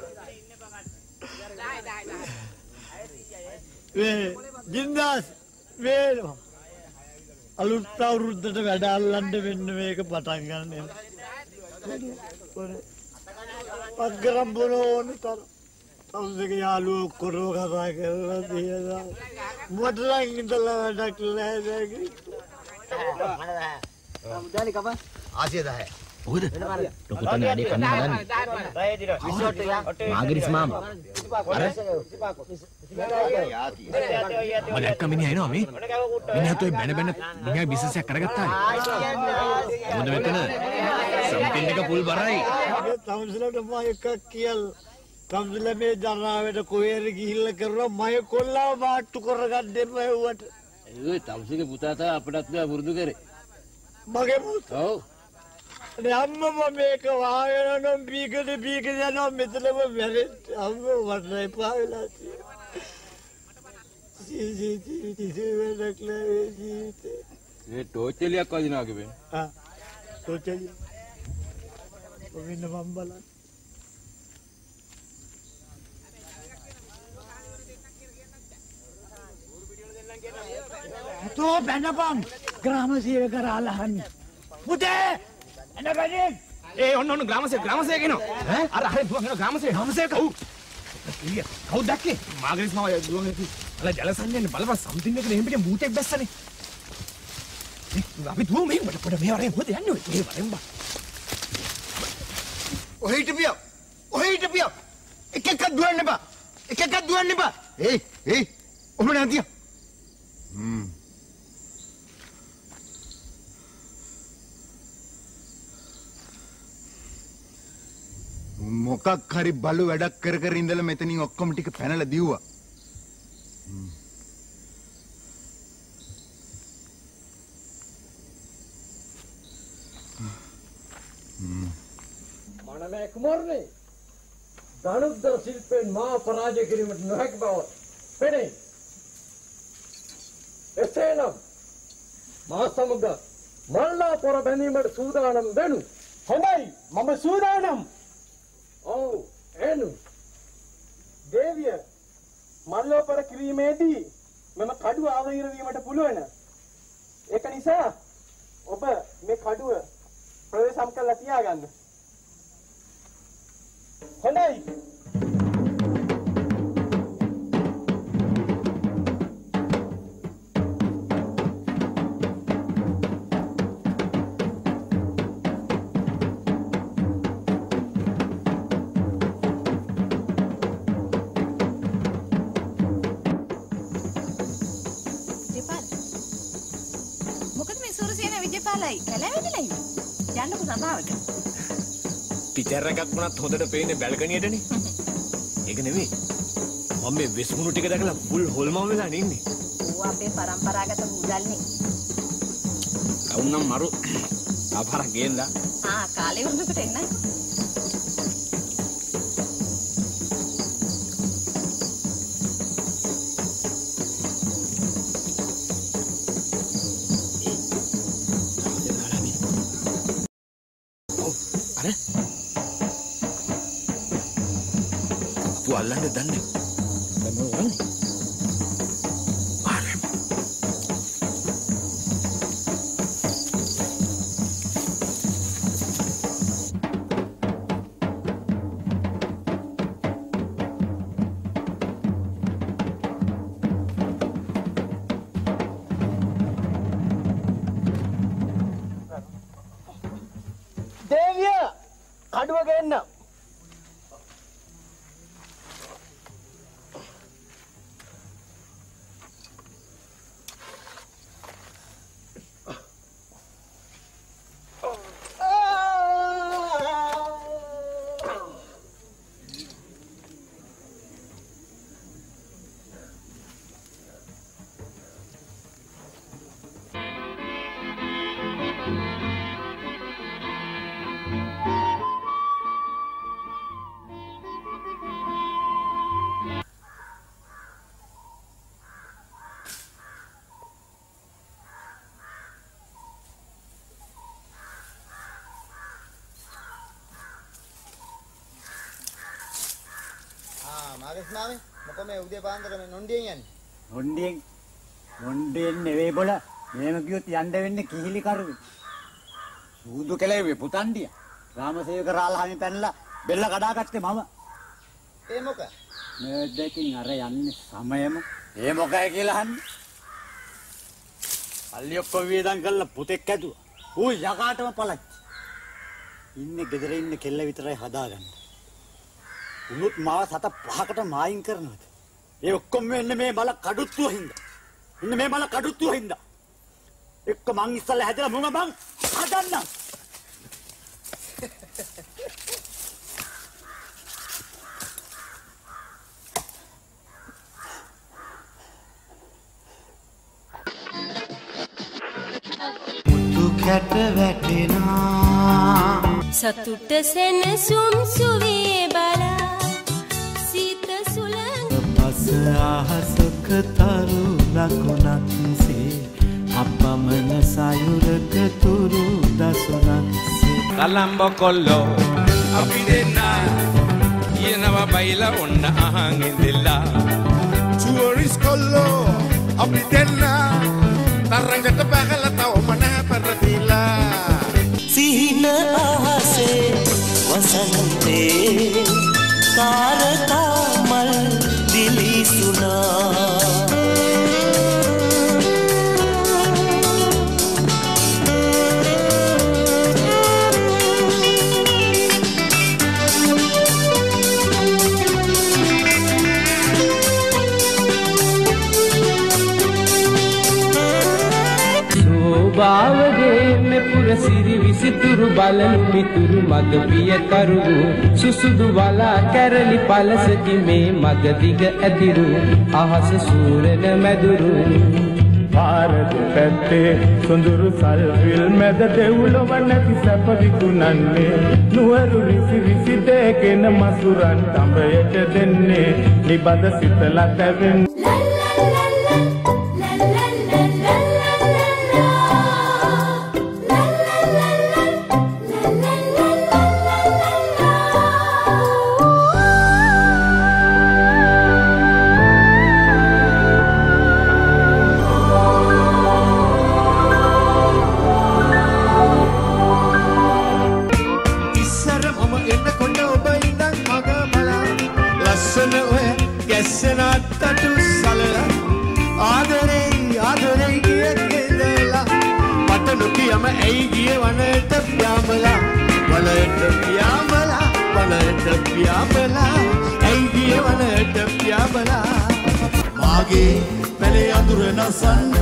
Jindas. Well, alur tahu tu tu ada alam tu benda mereka patangan ni. Pagram buron tar, tahu segi alu kuru kata kerana dia dah. Mudah kita lah ada kelas lagi. Dah ni kapan? Asyik dah. Oh dah. Dokutan ada kan hadan. Magris mam. Ada? Mana kami ni ayno ami? Ini tu benar-benar dunia bisnis yang kerja tak. Kamu dah betul? Sampai ni ke pul barai. Tahu sila tu mai kakial. Tahu sila me jana ada koyer gila kerana mai kola batu kerana dia mai buat. Tahu sila buta ta apa dah tu burdu kere. Bagaimana? Oh. Amma mereka wahai orang bikin jangan misalnya merit, amma warna apa si nak lagi. Ye tocheli aku aja nak keben. Tocheli. Pemina mambalan. Tu benar bang, gerama sih keralahan. Putih. Anda balik. ඔන්න ග්‍රාමසේවක එනවා. අර දුවන් එනවා ග්‍රාමසේවක කවුද? කවුද දැක්කේ? මාගරිස් මාව දුවන් එක්ක අල ජලසන්නියනේ බලපන් සම්තින් එකනේ එහෙම පිටින් බූටෙක් බැස්සනේ. අපි දුව මේ පොඩ මේ වරේ මොකද යන්නේ ඔය මේ වරෙන් බා. ඔහෙ හිටපියා. එකක් දුවන්න බා. ඒ ඔබ නැතිය. මොකක් හරි බලු වැඩක් කර ඉඳලා මෙතනින් ඔක්කොම ටික පැනලා දිව්වා. මනමේ කුමාරනේ ධනුද්දර ශිල්පෙන් මා පරාජය කිරීමට නොහැකි බව පෙනේ. එසේනම් මා සමග මල්ලා පොර බැඳීමට සූදානම් වෙනු. හොඳයි මම සූදානම්. ඔව් එනු. දේවිය මල්ලා පොර කිරීමේදී මම කඩුව ආවහිර වීමට පුළුවන්. ඒක නිසා ඔබ මේ කඩුව ප්‍රවේශම් කරලා තියාගන්න. හොඳයි. යන්නකො සභාවට. ටීචර් එකක් වුණත් හොඳට පේන්නේ බැල්කනියටනේ. ඒක නෙමෙයි. මම මේ වෙස්මුණු ටික දැකලා ෆුල් හොල්මන් වෙලා ඉන්නේ. ඌ අපේ පරම්පරාගත මුදල්නේ. කවුන්නම් මරු. ආපාරක් ගේන්න. කාලේ වුණකට එන්නයි. අල්ලන්න දන්නේ. දැන් මොකද? දේවිය කඩුව ගේන්න. මාගස්නාමේ මොකද මේ උදේ පාන්දර මේ නොණ්ඩියෙන් යන්නේ? නොණ්ඩියෙන් නෙවෙයි බොල. මේම කිව්වොත් යන්න වෙන්නේ කිහිලි කරුවේ. සූදු කෙලෙවේ පුතන්ඩිය. රාමසේවක රාලහාමි පැනලා බෙල්ල කඩාගත්තේ මම. ඒ මොක? මේ දෙකින් අර යන්නේ සමයම. ඒ මොකයි කියලා අහන්නේ. අල්ලි ඔක්කොම වේදම් කරලා පුතෙක් ඇදුවා. ඌ යකාටම පළච්චි. ඉන්නේ ගෙදර ඉන්න කෙල්ල විතරයි හදාගන්න. උනුත් මාව 7-5කට මායින් කරනවද? ඒ ඔක්කොම වෙන්නේ මේ බල කඩුත්තුව හින්දා. ඉන්න මේ බල කඩුත්තුව හින්දා. එක්ක මං ඉස්සල්ලා හැදලා මොම මං හදන්නම්. මුතු කැට වැටෙනා සතුට සෙනසුම් සුවේ බලා සීත සුළඟ පස අහසක තරු ලකුණක්සේ අපමණ සයුරක තුරු දසුණක්සේ කලම්බ කොල්ලෝ අපි දෙන්න කියනවා බයිලා ඔන්න අහන් ඉඳලා චුවරිස් කොල්ලෝ අපි දෙන්න තරංගට බහලා තවම නැහැ පෙරදිලා සිහින අහසේ පුර සිරි විසිතුරු බලු මිතුරු මග පිය කරුවු සුසුදු වලා කැරලි පලසකි මේ මග දිග ඇතිරු අහස සූරන මැදුරු පාර දෙපැත්තේ සොඳුරු සල්විල් මැද දෙව්ලොව නැති සැප විකුණන්නේ නුවරු රිසි රිසි දෙගෙන මසුරන් තඹයට දෙන්නේ නිබඳ සිතලා තැවෙන්නේ මාගේ පැලේ අඳුර නසන්න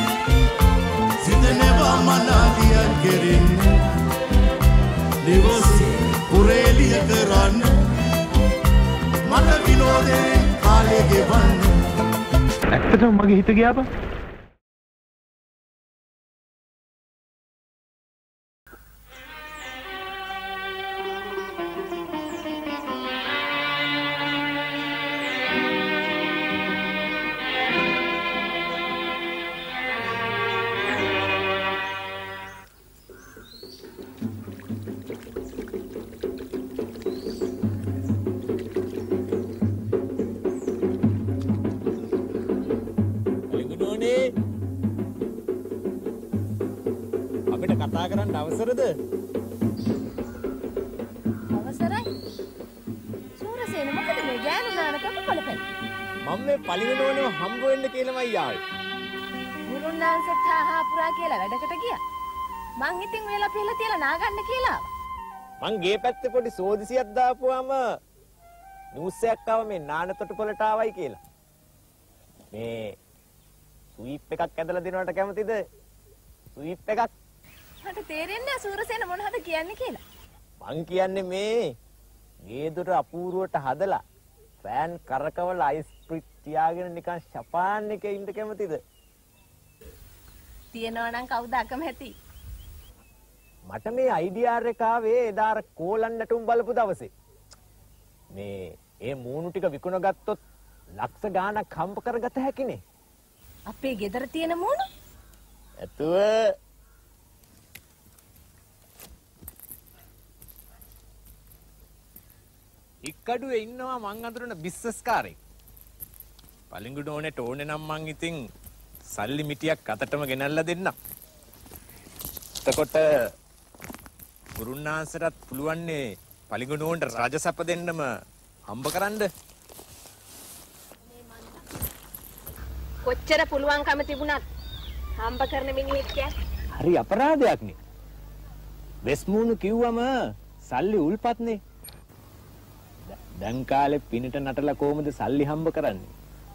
සිතනවා මනාලියන් කෙරෙන්න නිවස පුරේලිය කරන්න මට විනෝදේ කාලේ ගෙවන්න ඇත්තටම මගේ හිත ගියා බං කතා කරන්න අවසරද? අවසරයි. සූරසේන මොකද මේ ගෑනු නාන කපපලපැයි? මම මේ පලිනෝනේ හම්බ වෙන්න කියලාමයි ආවේ. ගුරුන්නාන්සෙත් හාහාපුරා කියලා වැඩකට ගියා. මං ඉතින් වෙලා පිළලා තියලා නාගන්න කියලා ආවා. මං ගේ පැත්තේ පොඩි සෝදිසියක් දාපුවාම නිවුස් එකක් ආව මේ නාන තොටුපළට ආවයි කියලා. මේ ස්වීප් එකක් ඇදලා දෙනවට කැමතිද? ස්වීප් එකක් මට තේරෙන්නේ නැහැ සූරසේන මොනවද කියන්නේ කියලා. මං කියන්නේ මේ ගේ දොර අපූර්වට හදලා ෆෑන් කරකවලා අයිස් ස්ප්‍රිට් තියාගෙන නිකන් ෂපාන් එකේ ඉන්න කැමතිද? තියනවා නම් කවුද අකමැති? මට මේ අයිඩියා එක ආවේ එදා අර කෝලන් නැටුම් බලපු දවසේ. මේ ඒ මූණු ටික විකුණ ගත්තොත් ලක්ෂ ගාණක් හම්බ කරගත හැකිනේ. අපේ ගෙදර තියෙන මූණු? ඇතුව ඉක්කඩුවේ ඉන්නවා මං අඳුරන බිස්නස් කාරයෙක්. පලිඟුඩ ඕනෙට ඕනේ නම් මං ඉතින් සල්ලි මිටියක් අතටම ගෙනල්ලා දෙන්නම්. එතකොට ගුරුන්නාන්සටත් පුළුවන්නේ පලිඟුඩ ඕන්ට රජසැප දෙන්නම හම්බ කරන්න. කොච්චර පුළුවන්කම තිබුණත් හම්බ කරන මිනිහෙක් කියන්නේ. හරි අපරාධයක් නේ. වෙස්මූණු කිව්වම සල්ලි උල්පත්නේ. දැන් කාලේ පිනට නටලා කොහොමද සල්ලි හම්බ කරන්නේ?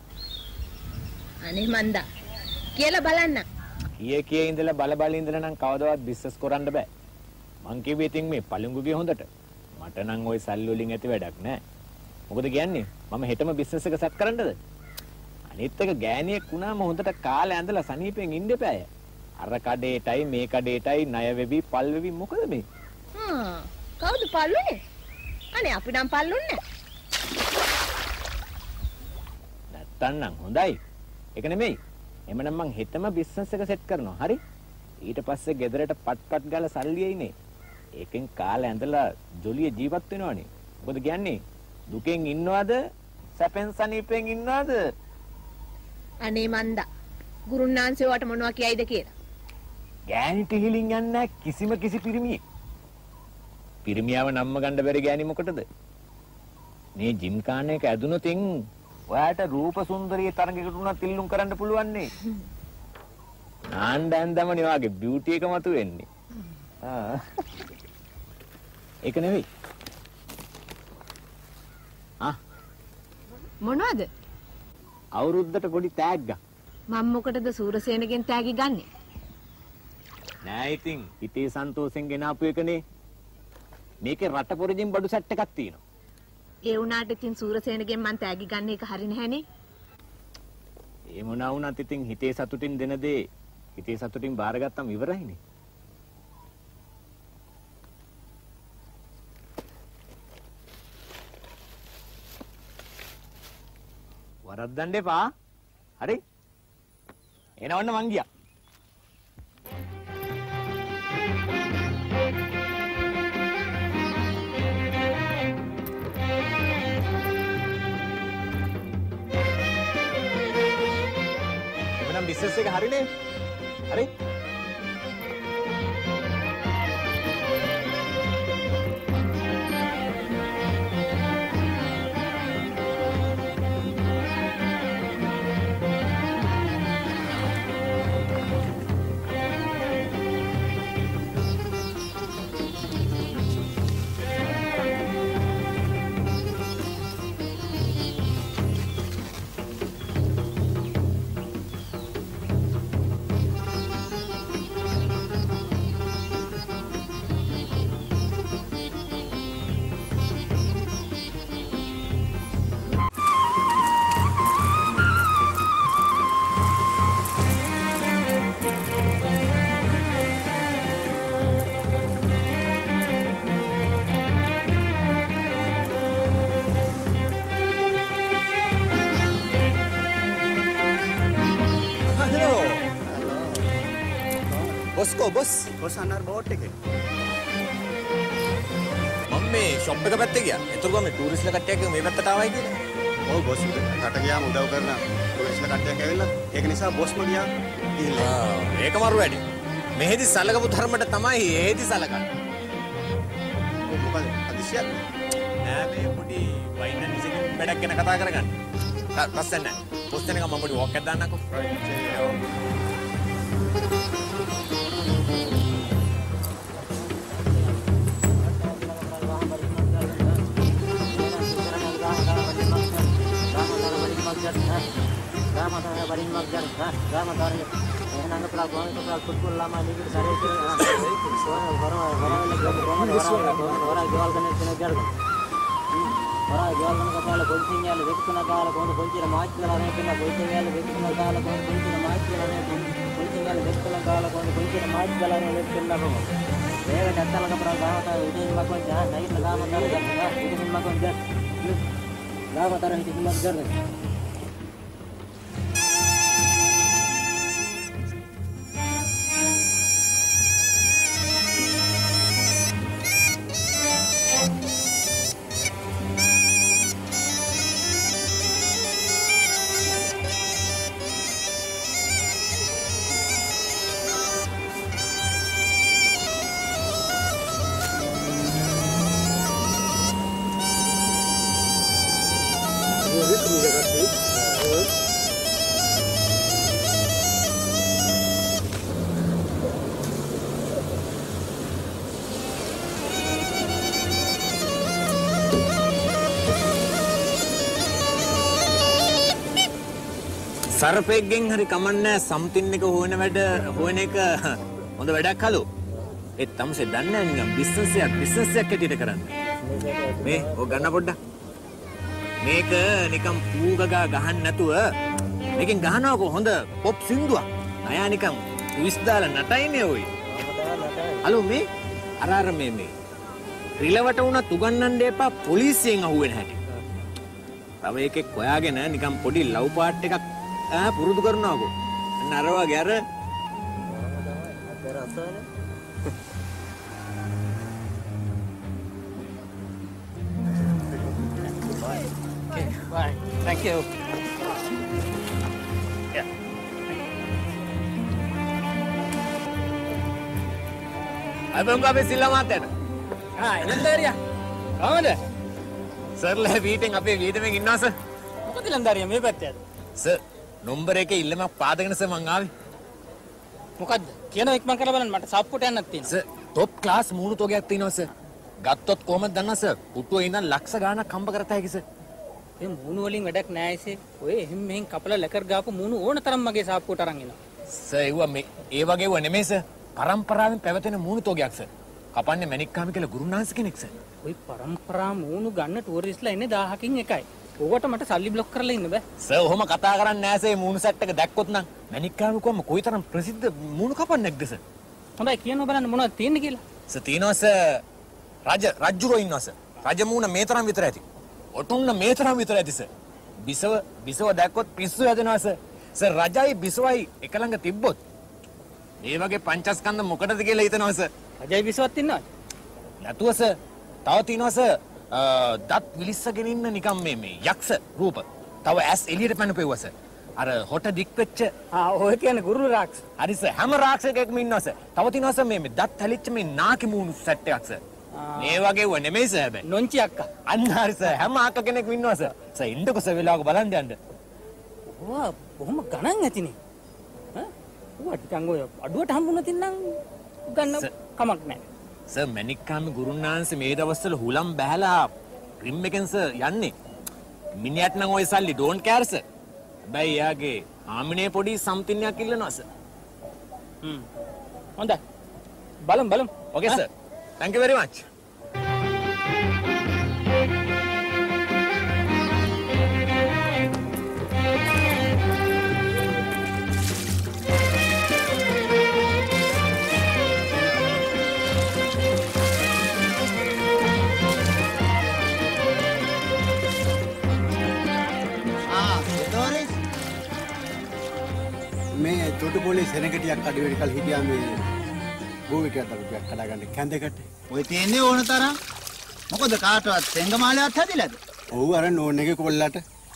අනේ මන්දා කියලා බලන්න. කීයේ ඉඳලා බල ඉඳලා නම් කවදාවත් බිස්නස් කරන්න බෑ. මං කිව්වේ ඉතින් මේ පළඟුගේ හොඳට. මට නම් ওই සල්ලි වලින් ඇති වැඩක් නෑ. මොකද කියන්නේ? මම හෙටම බිස්නස් එක සෙට් කරන්නද? අනිත් එක ගෑණියෙක් වුණාම හොඳට කාලේ ඇඳලා සනීපෙන් ඉන්න එපාය. අර කඩේටයි මේ කඩේටයි ණය වෙවි පල් වෙවි මොකද මේ? කවුද පල්ලුනේ? අනේ අපි නම් පල්ලුන්නේ නැත්තම් හොඳයි. ඒක නෙමෙයි. එමනම් මං හෙටම බිස්නස් එක සෙට් කරනවා. හරි? ඊට පස්සේ ගෙදරට පට් ගාලා සල්ලි එයිනේ. ඒකෙන් කාලේ ඇඳලා ජොලිය ජීවත් වෙනවනේ. මොකද කියන්නේ? දුකෙන් ඉන්නවද? සැපෙන් සනීපෙන් ඉන්නවද? අනේ මන්දා ගුරුන්නාන්සේ වට මොනවා කියයිද කියලා. ගෑණිට හිලින් යන්නේ කිසිම කිසි පිරිමියෙක්. පිරිමියව නම්ම ගන්න බැරි ගෑණි මොකටද? මේ ජිම් කාන එක ඇදුනොතින් ඔයාට රූප සුන්දරියේ තරඟයකට උනත් ඉල්ලුම් කරන්න පුළුවන් නේ. නාන්දන්දමනේ වාගේ බියුටි එක මතු වෙන්නේ. ඒක නෙවෙයි. මොනවද? අවුරුද්දට පොඩි තෑග්ගක්. මම මොකටද සූරසේනගෙන් තෑගි ගන්නෙ? නෑ ඉතින් හිතේ සන්තෝෂෙන් ගෙන ආපු එකනේ. මේකේ රට පොරදින් බඩු සෙට් එකක් තියෙනවා. ඒ වුණාට ඉතින් සූරසේනගෙන් මං තෑගි ගන්න එක හරි නැහැනේ. ඒ මොනවා වුණත් ඉතින් හිතේ සතුටින් දෙන දේ හිතේ සතුටින් බාරගත්තම ඉවරයිනේ. වරද්දන්න එපා. හරි? එනවන්න මං ගියා. එවනම් බිස්නස් එක හරිනේ. හරි? බොස් අන්නර බෝට් එකේ. මම මේ ෂොප් එක පැත්තේ ගියා. එතකොට මේ ටූරිස්ට්ලා කට්ටියක් මේ පැත්තට ආවයි කියලා. ඔව් බොස් රට ගියාම උදව් කරන ටූරිස්ට්ලා කට්ටියක් ඇවිල්ලා ඒක නිසා බොස්ම ගියා. ඒක මරු වැඩි. මෙහෙදි සලකපු ධර්මයට තමයි එහෙදි සලකන්නේ. මොකද අදිසියක් නෑ මේ පොඩි ෆයිනන්ස් එකේ වැඩක් ගැන කතා කරගන්න. පස්සෙන් නෑ. පොස්ට් එකක මම පොඩි වොක් එකක් දාන්නකෝ. සර්පෙක්ගෙන් හරි කමන්නේ සම්තින් එක හොයන වැඩ හොයන එක හොඳ වැඩක් හලෝ. ඒ තමසේ දන්නේ නැහැ නිකන් බිස්නස් එකක් හැටියට කරන්නේ. මේ ඔය ගන්න පොඩ්ඩක්. මේක නිකන් පූගගා ගහන්න නැතුව මේකෙන් ගහනවකෝ හොඳ පොප් සින්දුවක්. අයා නිකන් ට්විස්ට් දාලා නටයිනේ ඔය. හලෝ මේ අර මේ රිලවට වුණත් උගන්නන්න එපා පොලිසියෙන් අහුවෙන හැටි. තව එකෙක් හොයාගෙන නිකන් පොඩි ලව් පාට් එකක් පුරුදු කරනවාකෝ. අන්න අර වගේ අර Bye. Thank you. Abang kau habis silam mata dah. Ah, ini Landaria. Kamu ada? Sir, lah meeting apa meeting में गिनना sir? Kau di Landaria, me baca. Sir, number එක ඉල්ලම පාදගෙන sir මං ආවේ. මොකද්ද? කියන එක්මන් කරලා බලන්න මට සප්පුට යන්නක් තියෙනවා. Sir, top class මූණු තෝගයක් තියෙනවා sir. ගත්තොත් කොහමද දන්නා sir? පුටුවේ ඉඳන් ලක්ෂ ගාණක් හම්බ කරත හැකි sir. මේ මූණු වලින් වැඩක් නැහැ ඉසේ. ඔය එහෙම මෙහෙන් කපලා ලැකර් ගාපු මූණු ඕන තරම් මගේ සාප්පුවට අරන් එනවා. Sir, ඒ වගේ නෙමෙයි sir. පරම්පරාවෙන් පැවතෙන මූණු තෝගයක් සර්. කපන්නේ මැණික්කාමි කියලා ගුරුනාංශ කෙනෙක් සර්. ওই පරම්පරා මූණු ගන්න ටුවරිස්ට්ලා ඉන්නේ 1000කින් එකයි. ඕකට මට සල්ලි බ්ලොක් කරලා ඉන්න බෑ. සර් ඔහොම කතා කරන්නේ නැහැ සර්. මූණු සෙට් එක දැක්කොත් නම් මැණික්කාමි කොහොම කොයිතරම් ප්‍රසිද්ධ මූණු කපන්නේක්ද සර්? හොඳයි කියන්න බලන්න මොනවද තියෙන්නේ කියලා. සර් තියෙනවා සර් රජ්ජුරෝ ඉන්නවා සර්. රජ මූණ මේ තරම් විතර ඇති. ඔටුන්න මේ තරම් විතර ඇති සර්. බිසව දැක්කොත් පිස්සු හැදෙනවා සර්. සර් රජයි බිසවයි එක ළඟ තිබ්බොත් මේ වගේ පංචස්කන්ධ මොකටද කියලා හිතනවා සර්. රජයි බිසවත් ඉන්නවද? නැතුව සර්. තව තියෙනවා සර් දත් විලිස්සගෙන ඉන්න නිකම් මේ යක්ෂ රූප. තව ඇස් එළියට පැනපෙව්වා සර්. අර හොට දික් වෙච්ච ඔය කියන්නේ ගුරු රාක්ෂ. හරි සර් හැම රාක්ෂකයෙක්ම ඉන්නවා සර්. තව තියෙනවා සර් මේ දත් හැලිච්ච මේ නාකි මූණු සෙට් එකක් සර්. මේ වගේ ව නෙමෙයි සර් හැබැයි. නොන්චි අක්කා. අන්න හරි සර් හැම අක්ක කෙනෙක්ම ඉන්නවා සර්. සර් ඉන්නකො සර් වෙලාවක බලන්න යන්න. ඔවා බොහොම ගණන් ඇතිනේ. ඔවා ටිකක් ඔය අඩුවට හම්බුන තින්නම් ගන්න කමක් නැහැ. සර් මැණික්කාමි ගුරුනාංශ මේ දවස්වල හුලම් බහැලා රිම් එකෙන් සර් යන්නේ. මිනිහට නම් ඔය සල්ලි ඩෝන්ට් කෑර් සර්. හැබැයි යාගේ ආමිනේ පොඩි සම්තින් එකක් ඉල්ලනවා සර්. හොඳයි. බලමු. Okay sir. Thank you very much. මේ තොටුපොලේ සෙනගටියක් අඩු වෙන කල් හිටියා මේ භූමිකයට රුපියක් කඩා ගන්න කැන්දකට. ඔය තියන්නේ ඕන තරම්. මොකද කාටවත් සෙංගමාලයක් හැදිලාද? ඔව් අර නෝන් එකේ කොල්ලට.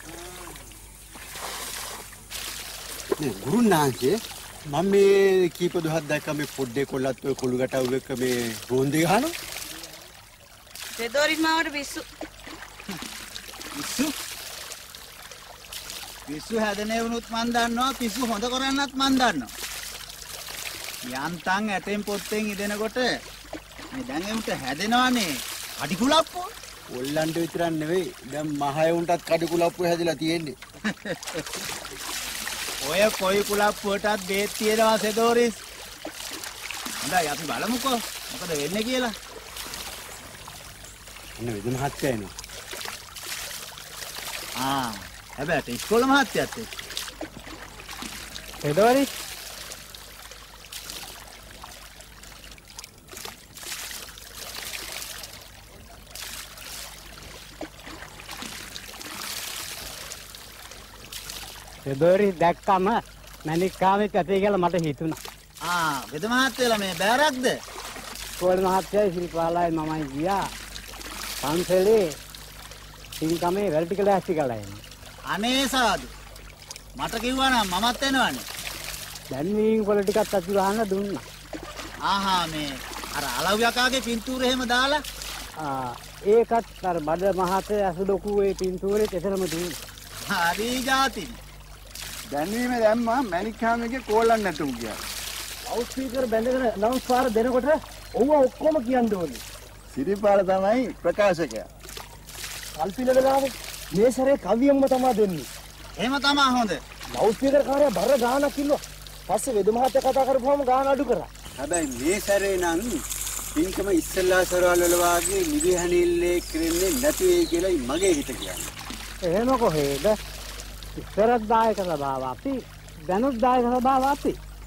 නේ ගුරුනාංශේ මම මේ කීප දහක් දැක්කම මේ පොඩ්ඩේ කොල්ලත් ඔය කොළු ගැටව් එක්ක මේ රෝන්දේ ගහනවා. දෙදෝරිස් මාවට පිස්සු. පිස්සු? පිස්සු හැදෙනේ වුණොත් මන් දන්නවා පිස්සු හොඳ කරන්නත් මන් දන්නවා. යන්තම් ඇතෙන් පොත්තෙන් ඉදෙනකොට මේ දැන් එමුට හැදෙනවානේ කඩි කුලප්පෝ. කොල්ලන්ට විතරක් නෙවෙයි දැන් මහයුන්ටත් කඩි කුලප්පෝ හැදිලා තියෙන්නේ. ඔය කොයි කුලප්පුවටත් බේත් තියෙනවා සෙදෝරිස්. හොඳයි අපි බලමුකෝ මොකද වෙන්නේ කියලා. අන්න වෙද මහත්තයා එනවා. හැබැයි ඉස්කෝල මහත්තයාත් එක්ක. සෙදෝරිස් සෙදෝරිස් දැක්කම මැණික්කාමෙක් ඇතේ කියලා මට හිතුණා. වෙද මහත්තයලා මේ බෑරක්ද? කෝල් මහත්තයයි ශිල්පාලයි මමයි ගියා. පන්සලේ සිංකමේ වැල් ටික ලෑස්ති කරලා එන්න. අනේ සාදු. මට කිව්වා නම් මමත් එනවනේ. දැන් මේ කොළ ටිකක් අතු ගහන්න දුන්නා. මේ අර අලව් යකාගේ පින්තූර එහෙම දාලා ඒකත් අර බඩ මහත්තයා අසුඩොකු ඒ පින්තූරේ එතනම දුන්නා. හරි જાතිනේ. දැන්වීම දැම්මා මැණික්කාමගේ කෝලන් නැතුම් කියලා. ලවුඩ් ස්පීකර් බැඳගෙන අනවුන්ස් පාර දෙනකොට ඔව්ව ඔක්කොම කියන්න ඕනේ. සිරිපාල තමයි ප්‍රකාශකයා. කල්පින වෙලාවේ මේ සැරේ කවියම්ම තමයි දෙන්නේ. එහෙම තමයි හොඳ. ලවුඩ් ස්පීකර් කාර්යය බර ගානක් ඉන්නවා. පස්සේ වෙද මහත්තයා කතා කරපුවාම ගාන අඩු කරා. හැබැයි මේ සැරේ නම් පින්කම ඉස්සෙල්ලා සරවල් වල වාගේ නිවිහනිල්ලේ කිරෙන්නේ නැති වෙයි කියලායි මගේ හිත කියන්නේ. එහෙම කොහෙද? ඉස්සරත් දායක සභාව අපි දැනුත් දායක සභාව අපි.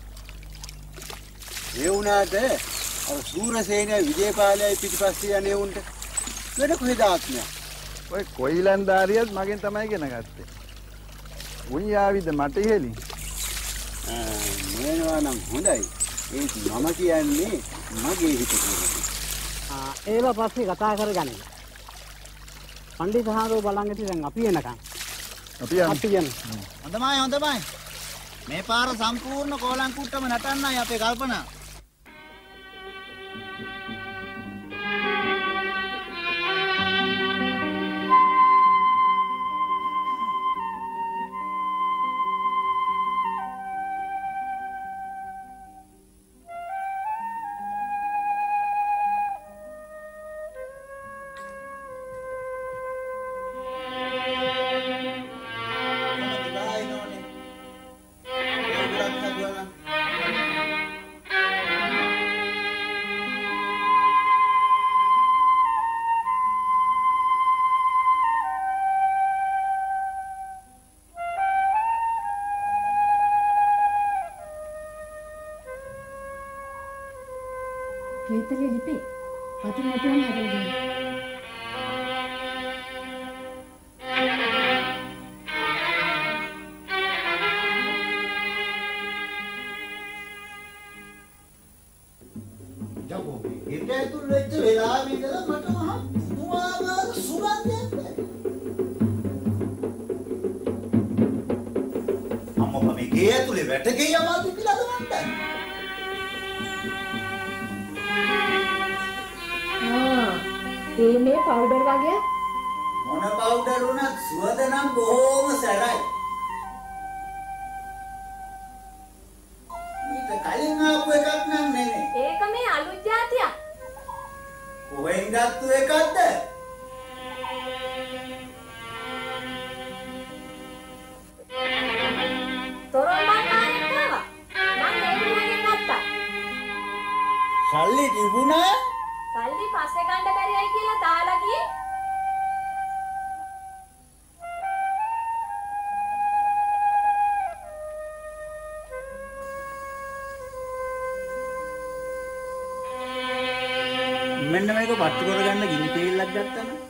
ඒ වුණාට අර සූරසේන විජේපාලයි පිටිපස්සේ යන්නේ උන්ට වෙන කොහෙද ආත්මය? ඔය කොයිලන්දාරියත් මගෙන් තමයි ඉගෙන ගත්තේ. උන් යාවිද මට ඉහෙලින්. මේනවා නම් හොඳයි. ඒත් මම කියන්නේ මගේ හිත කියලා. ඒව පස්සේ කතා කරගන්න. පණ්ඩිත හාරෝ බලන් ඉතින් දැන් අපි එනකන්. අපි යන්න. හොඳමයි. මේ පාර සම්පූර්ණ කෝලං කුට්ටම නටන්නයි අපේ කල්පනා. පීතලේ ලිපේ වතුර නැතුවම හදලා දෙන්න. ජම්බෝ ගෙට ඇතුල් වෙච්ච වෙලාවෙ ඉඳලා මට මහා පුදුමාකාර සුගන්ධයක් දැනෙනවා. අම්මා මේ ගේ ඇතුලේ වැටකේ යමාතු කියලාද මන් දන්නේ. මේ පවුඩර් වගේ මොන පවුඩර් උනත් සුවඳ නම් බොහොම සැරයි. මේක කලින් ආපු එකක් නම් නෙමෙයි. ඒක මේ අලුත් જાතියක්. කොහෙන් ගත්තු එකක්ද? තොරල් බංකාරෙන් ආවා. මම ඒක මගෙන් ගත්තා. සල්ලි තිබුණා? සල්ලි පස්සේ ගන්න බැරියයි කියලා දාලා ගියේ. මෙන්න මේක පත්තු කරගන්න ගිනි තෙල්ලක් ගත්තා නේ.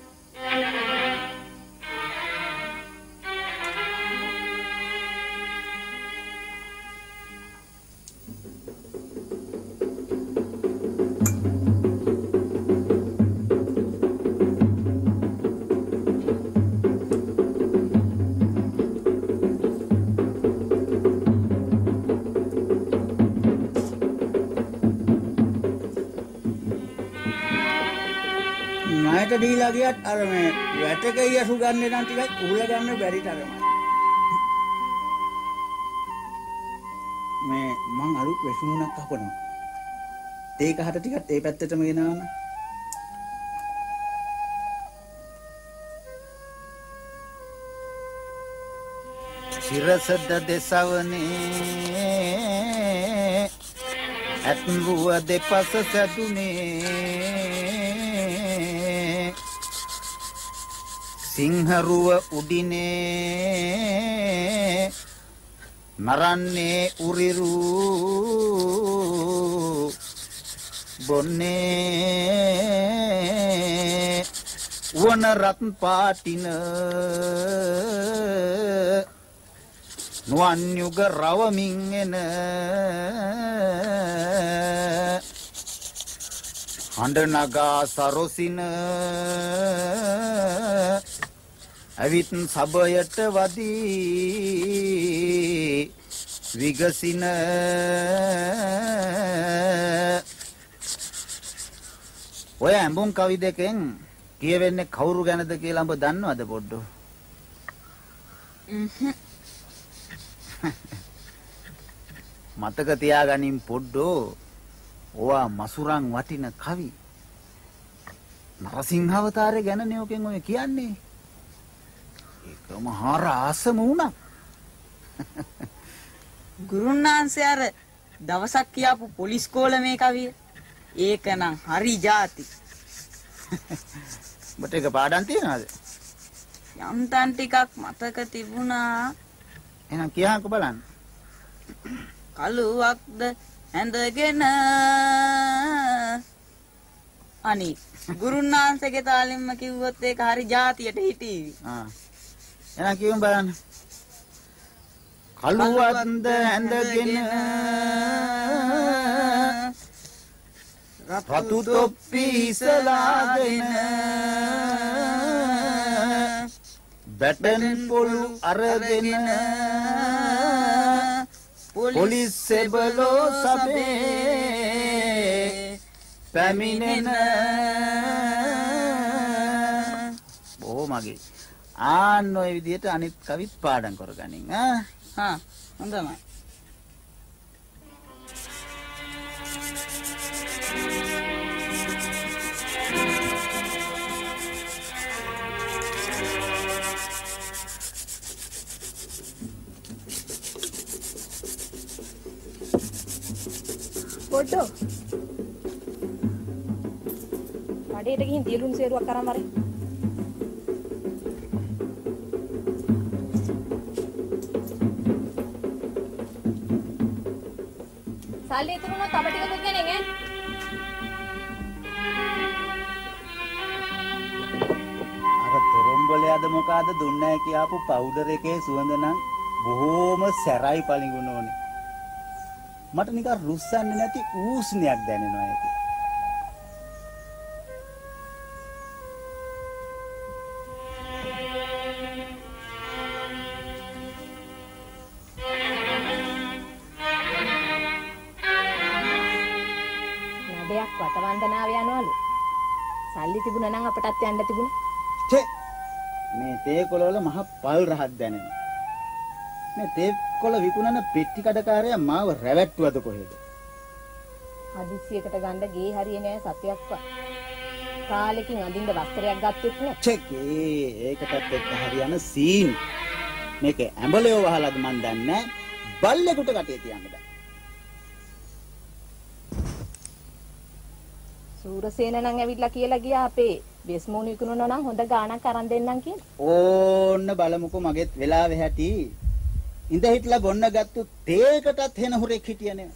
ණයට දීලා ගියත් අර මේ වැටක යසු ගන්න නම් ටිකක් උහුල ගන්න බැරි තරමයි. මේ මං අලුත් වෙසුමුණක් කපනවා. ඒක හට ටිකක් ඒ පැත්තටම ගෙනාවන. සිරසද දෙසවනේ ඇත්රුව දෙපස සැදුනේ සිංහරුව උඩිනේ නරන්නේ උරිරු බොන්නේ වන රත්න පාටින නුවන් යුග රවමින් එන හඬ නගා සරොසින අවිත් සබයට වදී විගසින ඔය ඇඹුම් කවි දෙකෙන් කියවෙන්නේ කවුරු ගැනද කියලා ඔබ දන්නවද පොඩ්ඩෝ? මතක තියාගනින් පොඩ්ඩෝ. ඔයා මසුරන් වටින කවි. නරසිංහ අවතාරය ගැනනේ ඔකෙන් ඔය කියන්නේ. ඒක මහා රාසම වුණා. ගුරුන්නාන්සේ අර දවසක් කියපු පොලිස් කෝලමේ කවිය. ඒක නම් හරි જાති. ඔබට ඒක පාඩම් තියනවද? යම්තන් ටිකක් මතක තිබුණා. එහෙනම් කියහන්කෝ බලන්න. කලුවක්ද ඇඳගෙන අනිත් ගුරුන්නාන්සේගේ තාලෙම්ම කිව්වොත් ඒක හරි જાතියට හිටීවි. එහෙනම් කියමු බලන්න. කලුවක්ද ඇඳගෙන රතු තොප්පි ඉසලාගෙන බැටන් පොළු අරගෙන පොලිස් සෙබලෝ සබේ පැමිණෙන බොහොම මගේ ආන්න ඔය විදිහට අනිත් කවිත් පාඩම් කරගනින් හොඳයි. පොඩ්ඩෝ කඩේට ගිහින් දියලුණු සේරුවක් අරන් වරේ. සල්ලි ඉතුරුනොත් අප ටිකකුත් ගෙනින් ඈ. මොකාද දුන්නේ කියාපු පවුඩර් එකේ සුවඳ නම් බොහොම සැරයි පලිඟුණ ඕනේ. මට නිකන් රුස්සන්නේ නැති ඌස්නයක් දැනෙනවා ඒකේ. නඩයක් වටවන්දනාව යනවලු. සල්ලි තිබුණා නම් අපටත් යන්න තිබුණා. ಛೇ මේ තේකොළ වල මහ පල් රහක් දැනෙනවා. මේ තේකොළ විකුණන පෙට්ටි කඩකාරයා මාව රැවට්ටුවද කොහෙද? හදිස්සියකට ගන්න ගේ හරියේ නෑ සතයක්වත්. කාලෙකින් අඳින්න වස්ත්‍රයක් ගත්තෙත් නෑ. ඡේ ඒකටත් එක්ක හරියන සීන්. මේක ඇඹලයෝ වහලාද මන් දන්නේ නෑ. බල්ලෙකුට කටේ තියන්න බෑ. සූරසේන නම් ඇවිල්ලා කියලා ගියා අපේ බෙස්මෝනු විකුණනවා නම් හොඳ ගාණක් අරන් දෙන්නම් කියලා. ඕන්න බලමුකෝ මගෙත් වෙලාවෙ හැටි. ඉඳ හිටලා බොන්න ගත්තු තේකටත් වෙන හොරෙක් හිටිය නේ.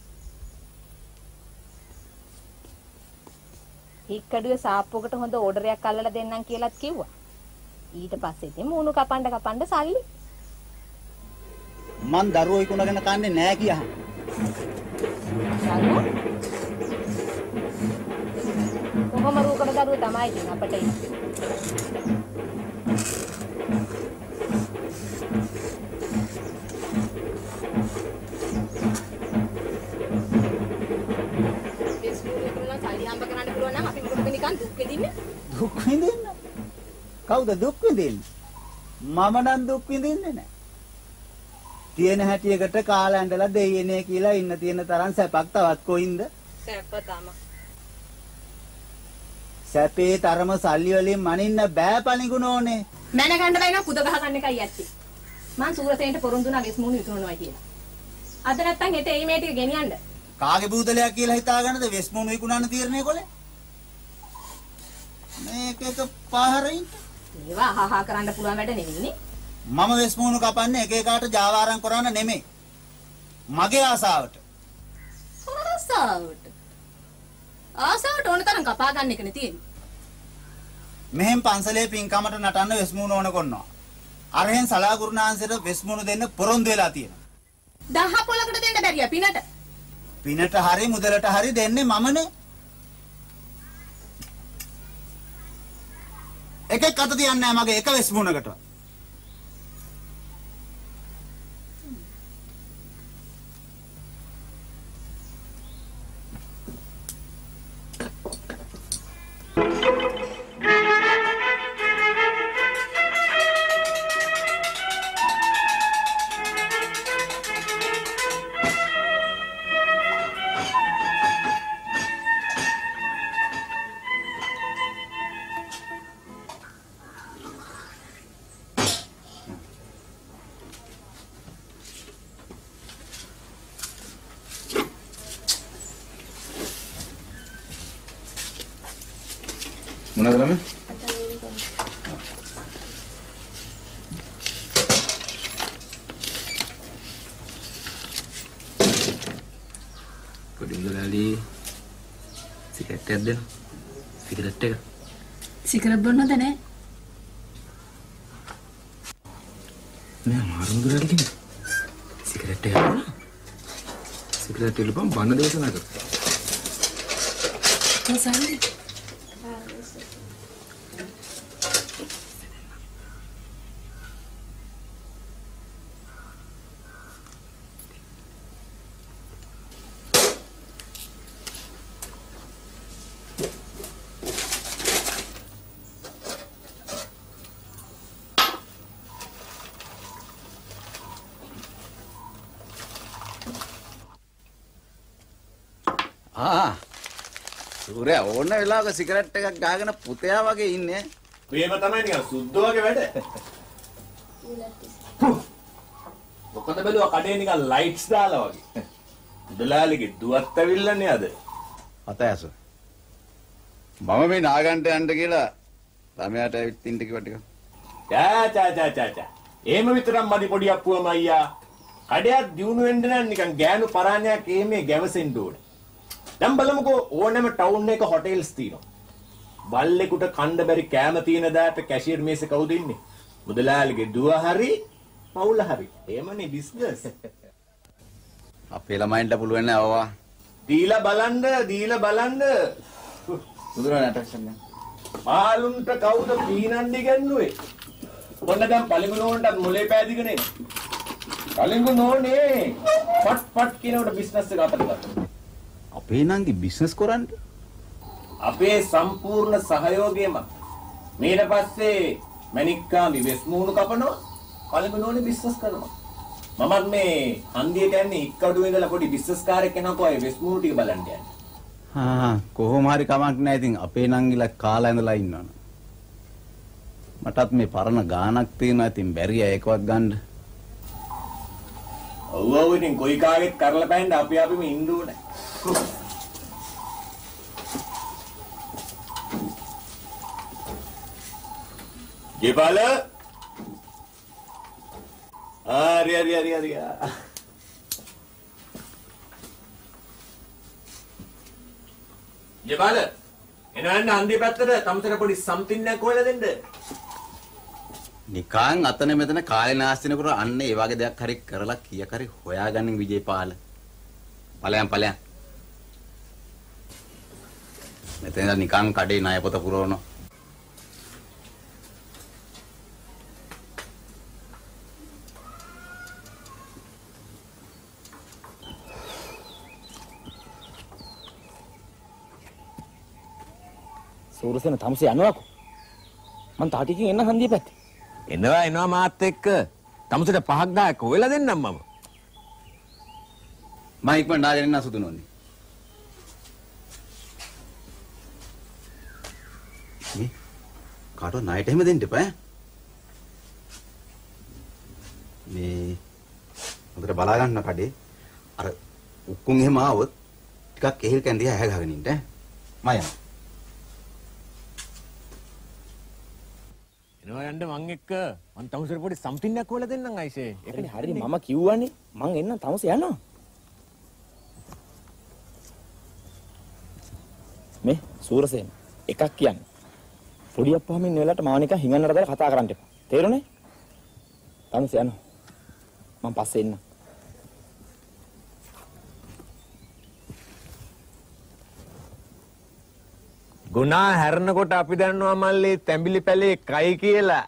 හික්කඩුවේ සාප්පුවකට හොඳ ඕඩරයක් අල්ලලා දෙන්නම් කියලාත් කිව්වා. ඊට පස්සේ ඉතින් මූණු කපන්න සල්ලි. මං දරුවෝ විකුණගෙන කන්නේ නෑ කියහන්. දරුවෝ? කොහොම රූකඩ දරුවෝ තමයි ඉතින් අපිට ඉන්නේ. දුක් විඳින්න? කවුද දුක් විඳින්නේ? මම නම් දුක් විඳින්නේ නැහැ. තියෙන හැටියකට කාලා ඇඳලා දෙයියනේ කියලා ඉන්න තියෙන තරම් සැපක් තවත් කොයින්ද? සැප තමයි. සැපේ තරම සල්ලි වලින් මනින්න බෑ පණිගුණ ඕනේ. මැන ගන්න බෑ නම් කුද ගහ ගන්න එකයි ඇත්තේ. මං සූරසේනට පොරොන්දුනා වෙස්මුණු විකුණනවා කියලා. අද නැත්තම් හෙට එයි මේ ටික ගෙනියන්න. කාගේ බූදලයක් කියලා හිතාගන්නද වෙස්මුණු විකුණන්න තීරණය කළේ? මේක එක පහරින් ඒවා හහා කරන්න පුළුවන් වැඩ නෙවෙයිනේ. මම වෙස්මුණු කපන්නේ එක එකාට ජාවාරම් කරන්න නෙමෙයි. මගේ ආසාවට. ආසාවට ඕන තරම් කපා ගන්න එකනේ තියෙන්නේ. මෙහෙන් පන්සලේ පින්කමට නටන්න වෙස්මුණු ඕන කරනවා. අරහෙන් සලා ගුරුනාන්සේට වෙස්මුණු දෙන්න පොරොන්දු වෙලා තියෙනවා. 10 පොලකට දෙන්න බැරිය පිනට. පිනට හරි මුදලට හරි දෙන්නේ මමනේ. එකෙක් අත තියන්නේ නැහැ මගේ එක වෙස්මුණකට. මොනවද ළමයි? පොඩි මුදලාලි සිගරට් එකක් දෙන්න. සිගරට් එක. සිගරට් බොන්නද නැහැ? නෑ මාරු මුදලාලි කියන්නේ. සිගරට් එකක් බොන්න. සිගරට් ඉල්ලපන් බන්න දේශනා කර. කොසන්නේ? සූර්යා ඕන වෙලාවක සිගරට් එකක් ගාගෙන පුතයා වගේ ඉන්නේ. මේව තමයි නිකන් සුද්ධ වගේ වැඩ. මොකද බැලුවා කඩේ නිකන් ලයිට්ස් දාලා වගේ. මුදලාලිගේ දුවත් ඇවිල්ලානේ අද. අතෑස. මම මේ නාගන්ට යන්න කියලා ළමයාට ඇවිත් ඉන්න කිව්වා ටික. චා. එහෙම විතරක් මදි පොඩි අප්පුවම අයියා. කඩයක් දියුණු වෙන්න නම් නිකන් ගෑනු පරාණයක් එමේ ගැවසෙන්න ඕනේ. දැන් බලමුකෝ ඕනෑම ටවුන් එක හොටෙල්ස් තියෙනවා. බල්ලෙකුට කන්න බැරි කෑම තියෙන දාට කැෂියර් මේසේ කවුද ඉන්නේ? මුදලාලිගේ දුව හරි පවුල හරි. එහෙමනේ බිස්නස්. අපේ ළමයින්ට පුළුවන් නෑ ඕවා. දීලා බලන්න. මුදුනේ නැටක්ෂන් නෑ. මාළුන්ට කවුද පීනන්න ඉගන්නුවේ? ඔන්න දැන් පළඟු නෝන්ටත් මොලේ පෑදිගෙන එන. පළඟු නෝනේ පට් කියනකොට බිස්නස් එක අතට ගත්තා. අපේ නංගි බිස්නස් කරන්න අපේ සම්පූර්ණ සහයෝගයම ඊට පස්සේ මැනික්කාමි වෙස්මුණු කපනවා පළඟු නෝනේ බිස්නස් කරනවා. මමත් මේ හන්දියට යන්නේ ඉක්කඩුවේ ඉඳලා පොඩි බිස්නස් කාර්යයක් කරනකොට ඔය වෙස්මුණු ටික බලන්න යන්නේ. කොහොම හරි කමක් නෑ. ඉතින් අපේ නංගිලා කාලා ඉඳලා ඉන්නවනේ. මටත් මේ පරණ ගානක් තියෙනවා. ඉතින් බැරිය ඒකවත් ගන්න. ඔව් ඉතින් කොයි කාගෙත් කරලා බෑන්න අපිම ඉන්න ඕනේ. ජීපාල හරි. ජීපාල එනවන්න හන්දිය පැත්තට තමතර පොඩි සම්තින් එකක් හොයලා දෙන්න. නිකන් අතන මෙතන කාලේ නාස්තිනකොට අන්න ඒ වගේ දෙයක් හරි කරලා කීයක් හරි හොයාගන්න විජේපාල. ඵලයන්. මෙතන නිකන් කඩේ ණය පොත පුරවනවා. සූරසේන තමසේ යනවාකෝ. මං තාටිකින් එන්න හන්දිය පැත්තේ. එනවා මාත් එක්ක. තමසට 5ක් 10ක් හොයලා දෙන්නම් මම. මම ඉක්මනට ආගෙන එන්න සුදුනෝනේ. මේ කාටවත් ණයට එහෙම දෙන්න එපා. මේ හොඳට බලා ගන්න කඩේ. අර උක්කුන් එහෙම ආවොත් ටිකක් එහෙල් කැන්දිය ඇහැ ගහගෙන ඉන්න ඈ. මම යනවා. එනවා යන්න මං එක්ක. මං තමුසෙට පොඩි සම්තින් එකක් හොයලා දෙන්නම් අයිසේ. ඒකනේ හරිනේ මම කිව්වනේ. මං එන්න තමුසේ යනවා. මේ සූරසේන එකක් කියන්නේ. පොඩි අප්පහම ඉන්න වෙලාවට මාව නිකන් හිඟන්නට දාලා කතා කරන්න එපා. තේරුණේ? තමුසේ යනවා. මං පස්සේ එන්න. ගුණා හැරෙනකොට අපි දන්නවා මල්ලේ තැඹිලි පැලේ කයි කියලා.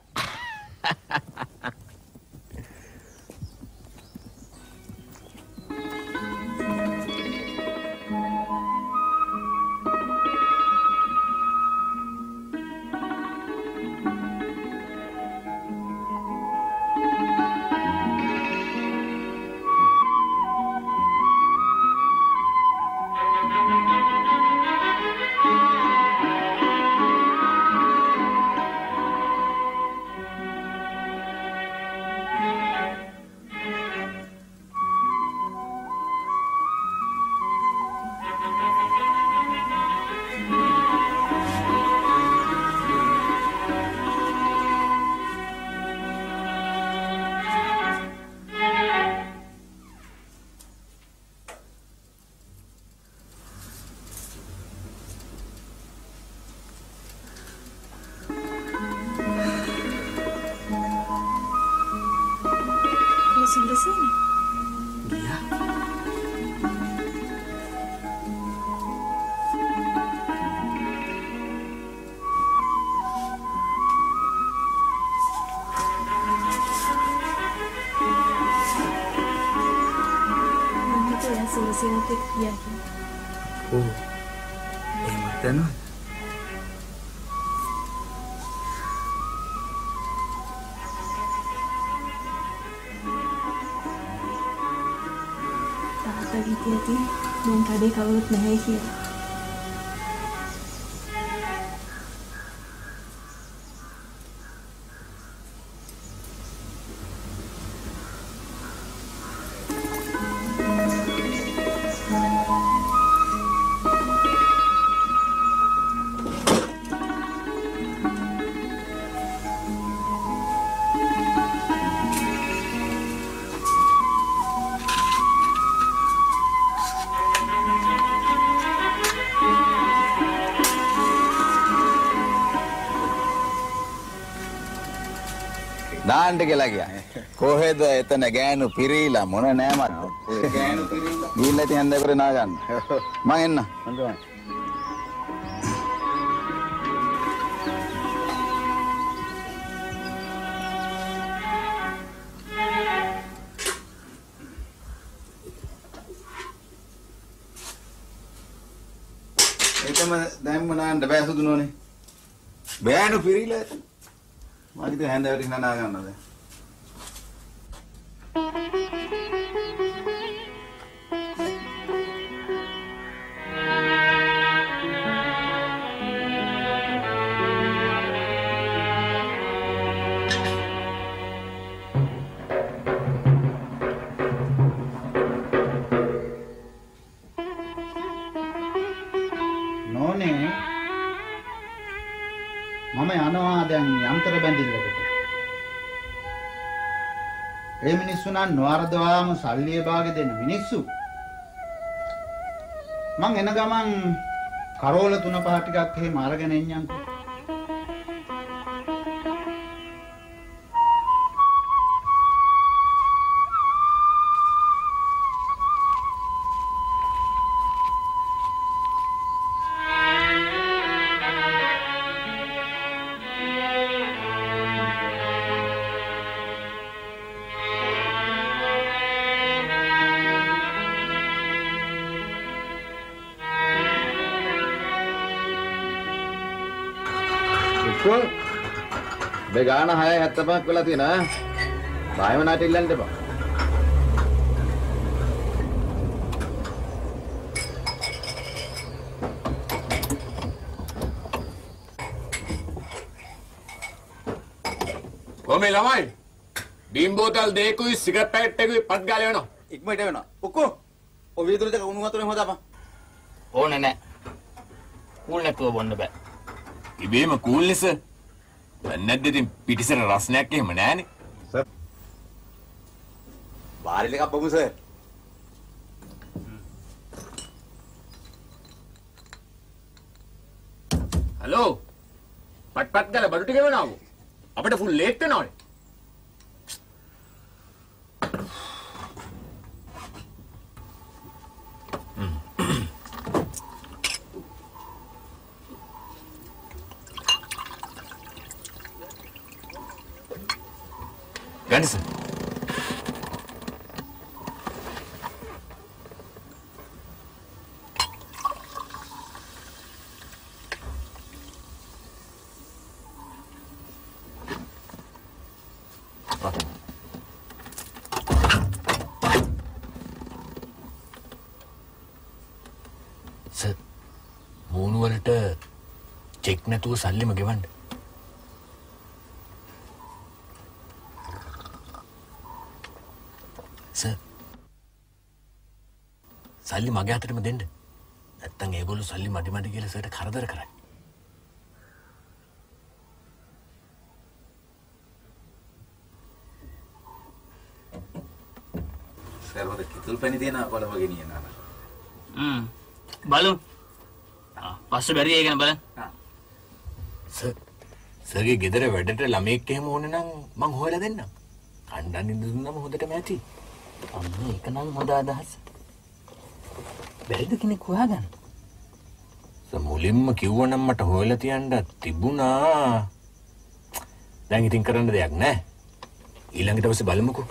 සුරසේනත් එක්ක ගියා. ඔව්. එහෙමත් යනවා. තාත්තා කිව්වේ මම කඩේ කවුරුත් නැහැ කියලා. දාන්න කියලා ගියා. කොහෙද එතන ගෑනු පිරීලා මොන නෑමත්. ගෑනු පිරීලා. ගිහිල්ලා ඉතින් හන්ද කරේ නා ගන්න. මං එන්න. හොඳයි. ඒකම දැම්ම නාන්න බෑ සුදුනෝනේ. බෑනු පිරීලා එතන. මම හිතුවා හැන්දවට ඉන්න නා ගන්නද. නෝනේ මම යනවා දැන් යන්ත්‍ර බැඳිල්ලකට. ඒ මිනිස්සු නම් නොවරදවාම සල්ලිය භාගෙ දෙන මිනිස්සු. මං එන ගමන් කරෝල 3-5 ටිකක් එහෙම අරගෙන එන්නම්. මේ ගාන 6:75ක් වෙලා තියෙනවා. බායම නාටි ඉල්ලන්න එපා. කොහමද ළමයි? බීම් බෝතල් දෙකකුයි සිගරට් පැකට් එකකුයි පත් ගාලා වෙනවා. ඉක්මනට වෙනවා. ඔක්කො. ඔය වීදුරු දෙක උණු වතුරෙන් හොදාපන්. ඕනේ නැහැ. කූල් නැතුව බොන්න බෑ. ඉබේම කූල් නේ සර්. නැද්ද ඉතින් පිටිසර රස්නයක් එහෙම නැහනේ. සර්. වාරිල එකක් බොමු සර්. හලෝ. පට් ගාලා බඩු ටික වෙනවද? අපිට ෆුල් ලේට් වෙනවනේ. ගන්න සර්. සර් මූණු වලට චෙක් නැතුව සල්ලිම ගෙවන්න. සර් සල්ලි මගේ අතටම දෙන්න. නැත්තම් ඒගොල්ලෝ සල්ලි මඩි කියලා සර්ට කරදර කරයි. සර් වල කිතුල් පැණි දෙන කොළඹ ගෙනියනවා. බලමු. පස්සේ බැරි ඒ ගැන බලන්න. සර්ගේ ගෙදර වැඩට ළමෙක් එහෙම ඕන නම් මං හොයලා දෙන්නම්. කණ්ඩන් ඉඳ දුන්නම හොඳටම ඇති. අන්න ඒක නම් හොඳ අදහස. බැරිද කෙනෙක් හොයාගන්න? මුලින්ම කිව්වනම් මට හොයලා තියන්න තිබුණා. දැන් ඉතින් කරන්න දෙයක් නැහැ. ඊළඟ දවසේ බලමුකෝ.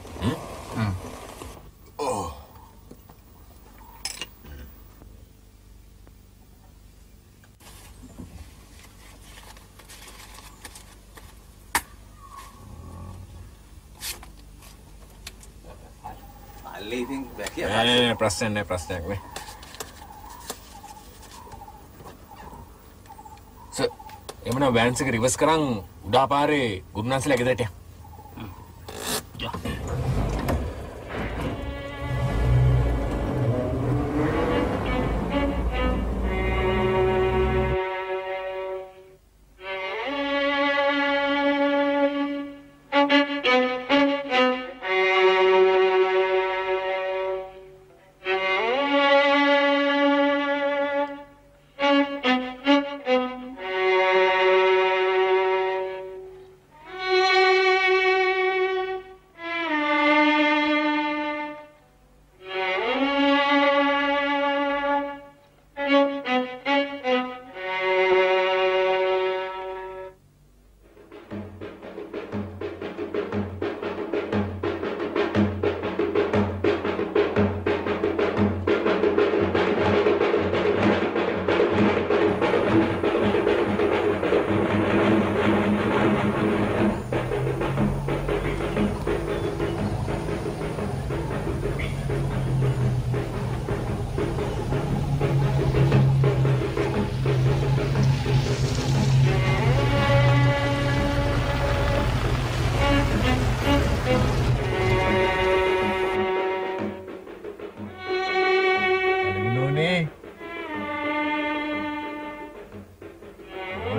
ප්‍රශ්නයක් නෑ. සර් එමනම් වෑන්ස් එක රිවර්ස් කරන් උඩාපාරේ ගුරුනාන්සලා ගෙදරට යන්න.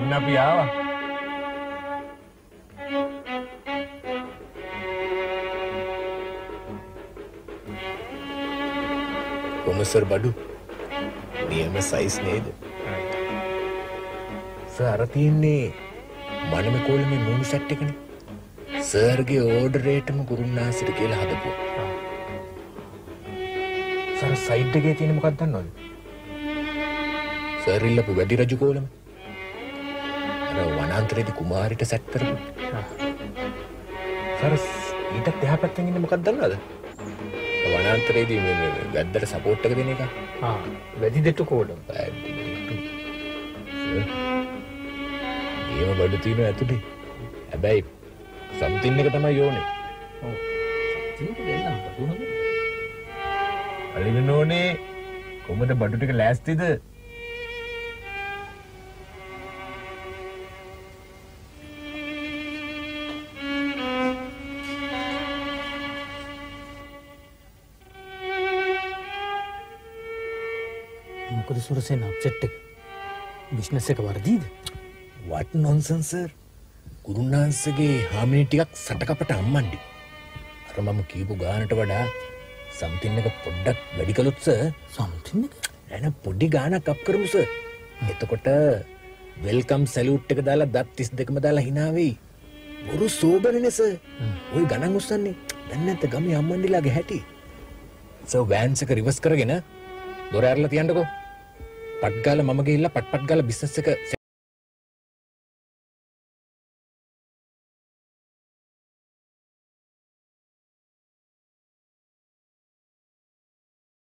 ඔන්න අපි ආවා. කොමසර් බඩු නියම සයිස් නේද? සර් අර තියන්නේ මනම කොල්ලේ මූණු සෙට් එකනේ. සර්ගේ ඕඩර් එකටම ගුරුනාසිට කියලා හදපුවා. සර් සයිඩ් එකේ තියෙන මොකක්ද දන්නවද? සර් ඉල්ලපු වැඩි රජු කෝලම. අර වනාන්තරයේදී කුමාරිට සෙට් කරපු. සර් ඊටත් එහා පැත්තෙන් ඉන්නේ මොකක්ද දන්නවද? වනාන්තරයේදී මේ වැද්දට සපෝට් එක දෙන එක. වැඩි දෙටු කෝලම. ඒව බඩු තියෙන ඇතුලේ. හැබැයි සම්තින් එක තමයි යෝනේ. ඔව්. සම්තින් එක දෙන්නම් බඩු හොඳ. අලින්න ඕනේ. කොහමද බඩු ටික ලෑස්තිද? මොකද සුරසේන අප්සෙට් එක? බිස්නස් එක වර්ධීද? what nonsense sir. ගුරුනාන්සගේ හාමිනේ ටිකක් සටකපට අම්මන්ඩි. අර මම කියපු ගානට වඩා සම්තින් එක පොඩ්ඩක් වැඩි කළොත් සර්. සම්තින් එක? නෑ පොඩි ගානක් අප් කරමු සර්. එතකොට වෙල්කම් සැලියුට් එක දාලා දත් 32ම දාලා hina වෙයි. බොරු සෝබරනේ සර්. ওই ගණන් උස්සන්නේ. දැන් නැත්te ගමේ අම්මන්ඩිලාගේ හැටි. සර් වෑන්ස් එක රිවර්ස් කරගෙන දොර ඇරලා තියන්නකෝ. පට් ගාලා මම ගිහිල්ලා පට් ගාලා බිස්නස් එක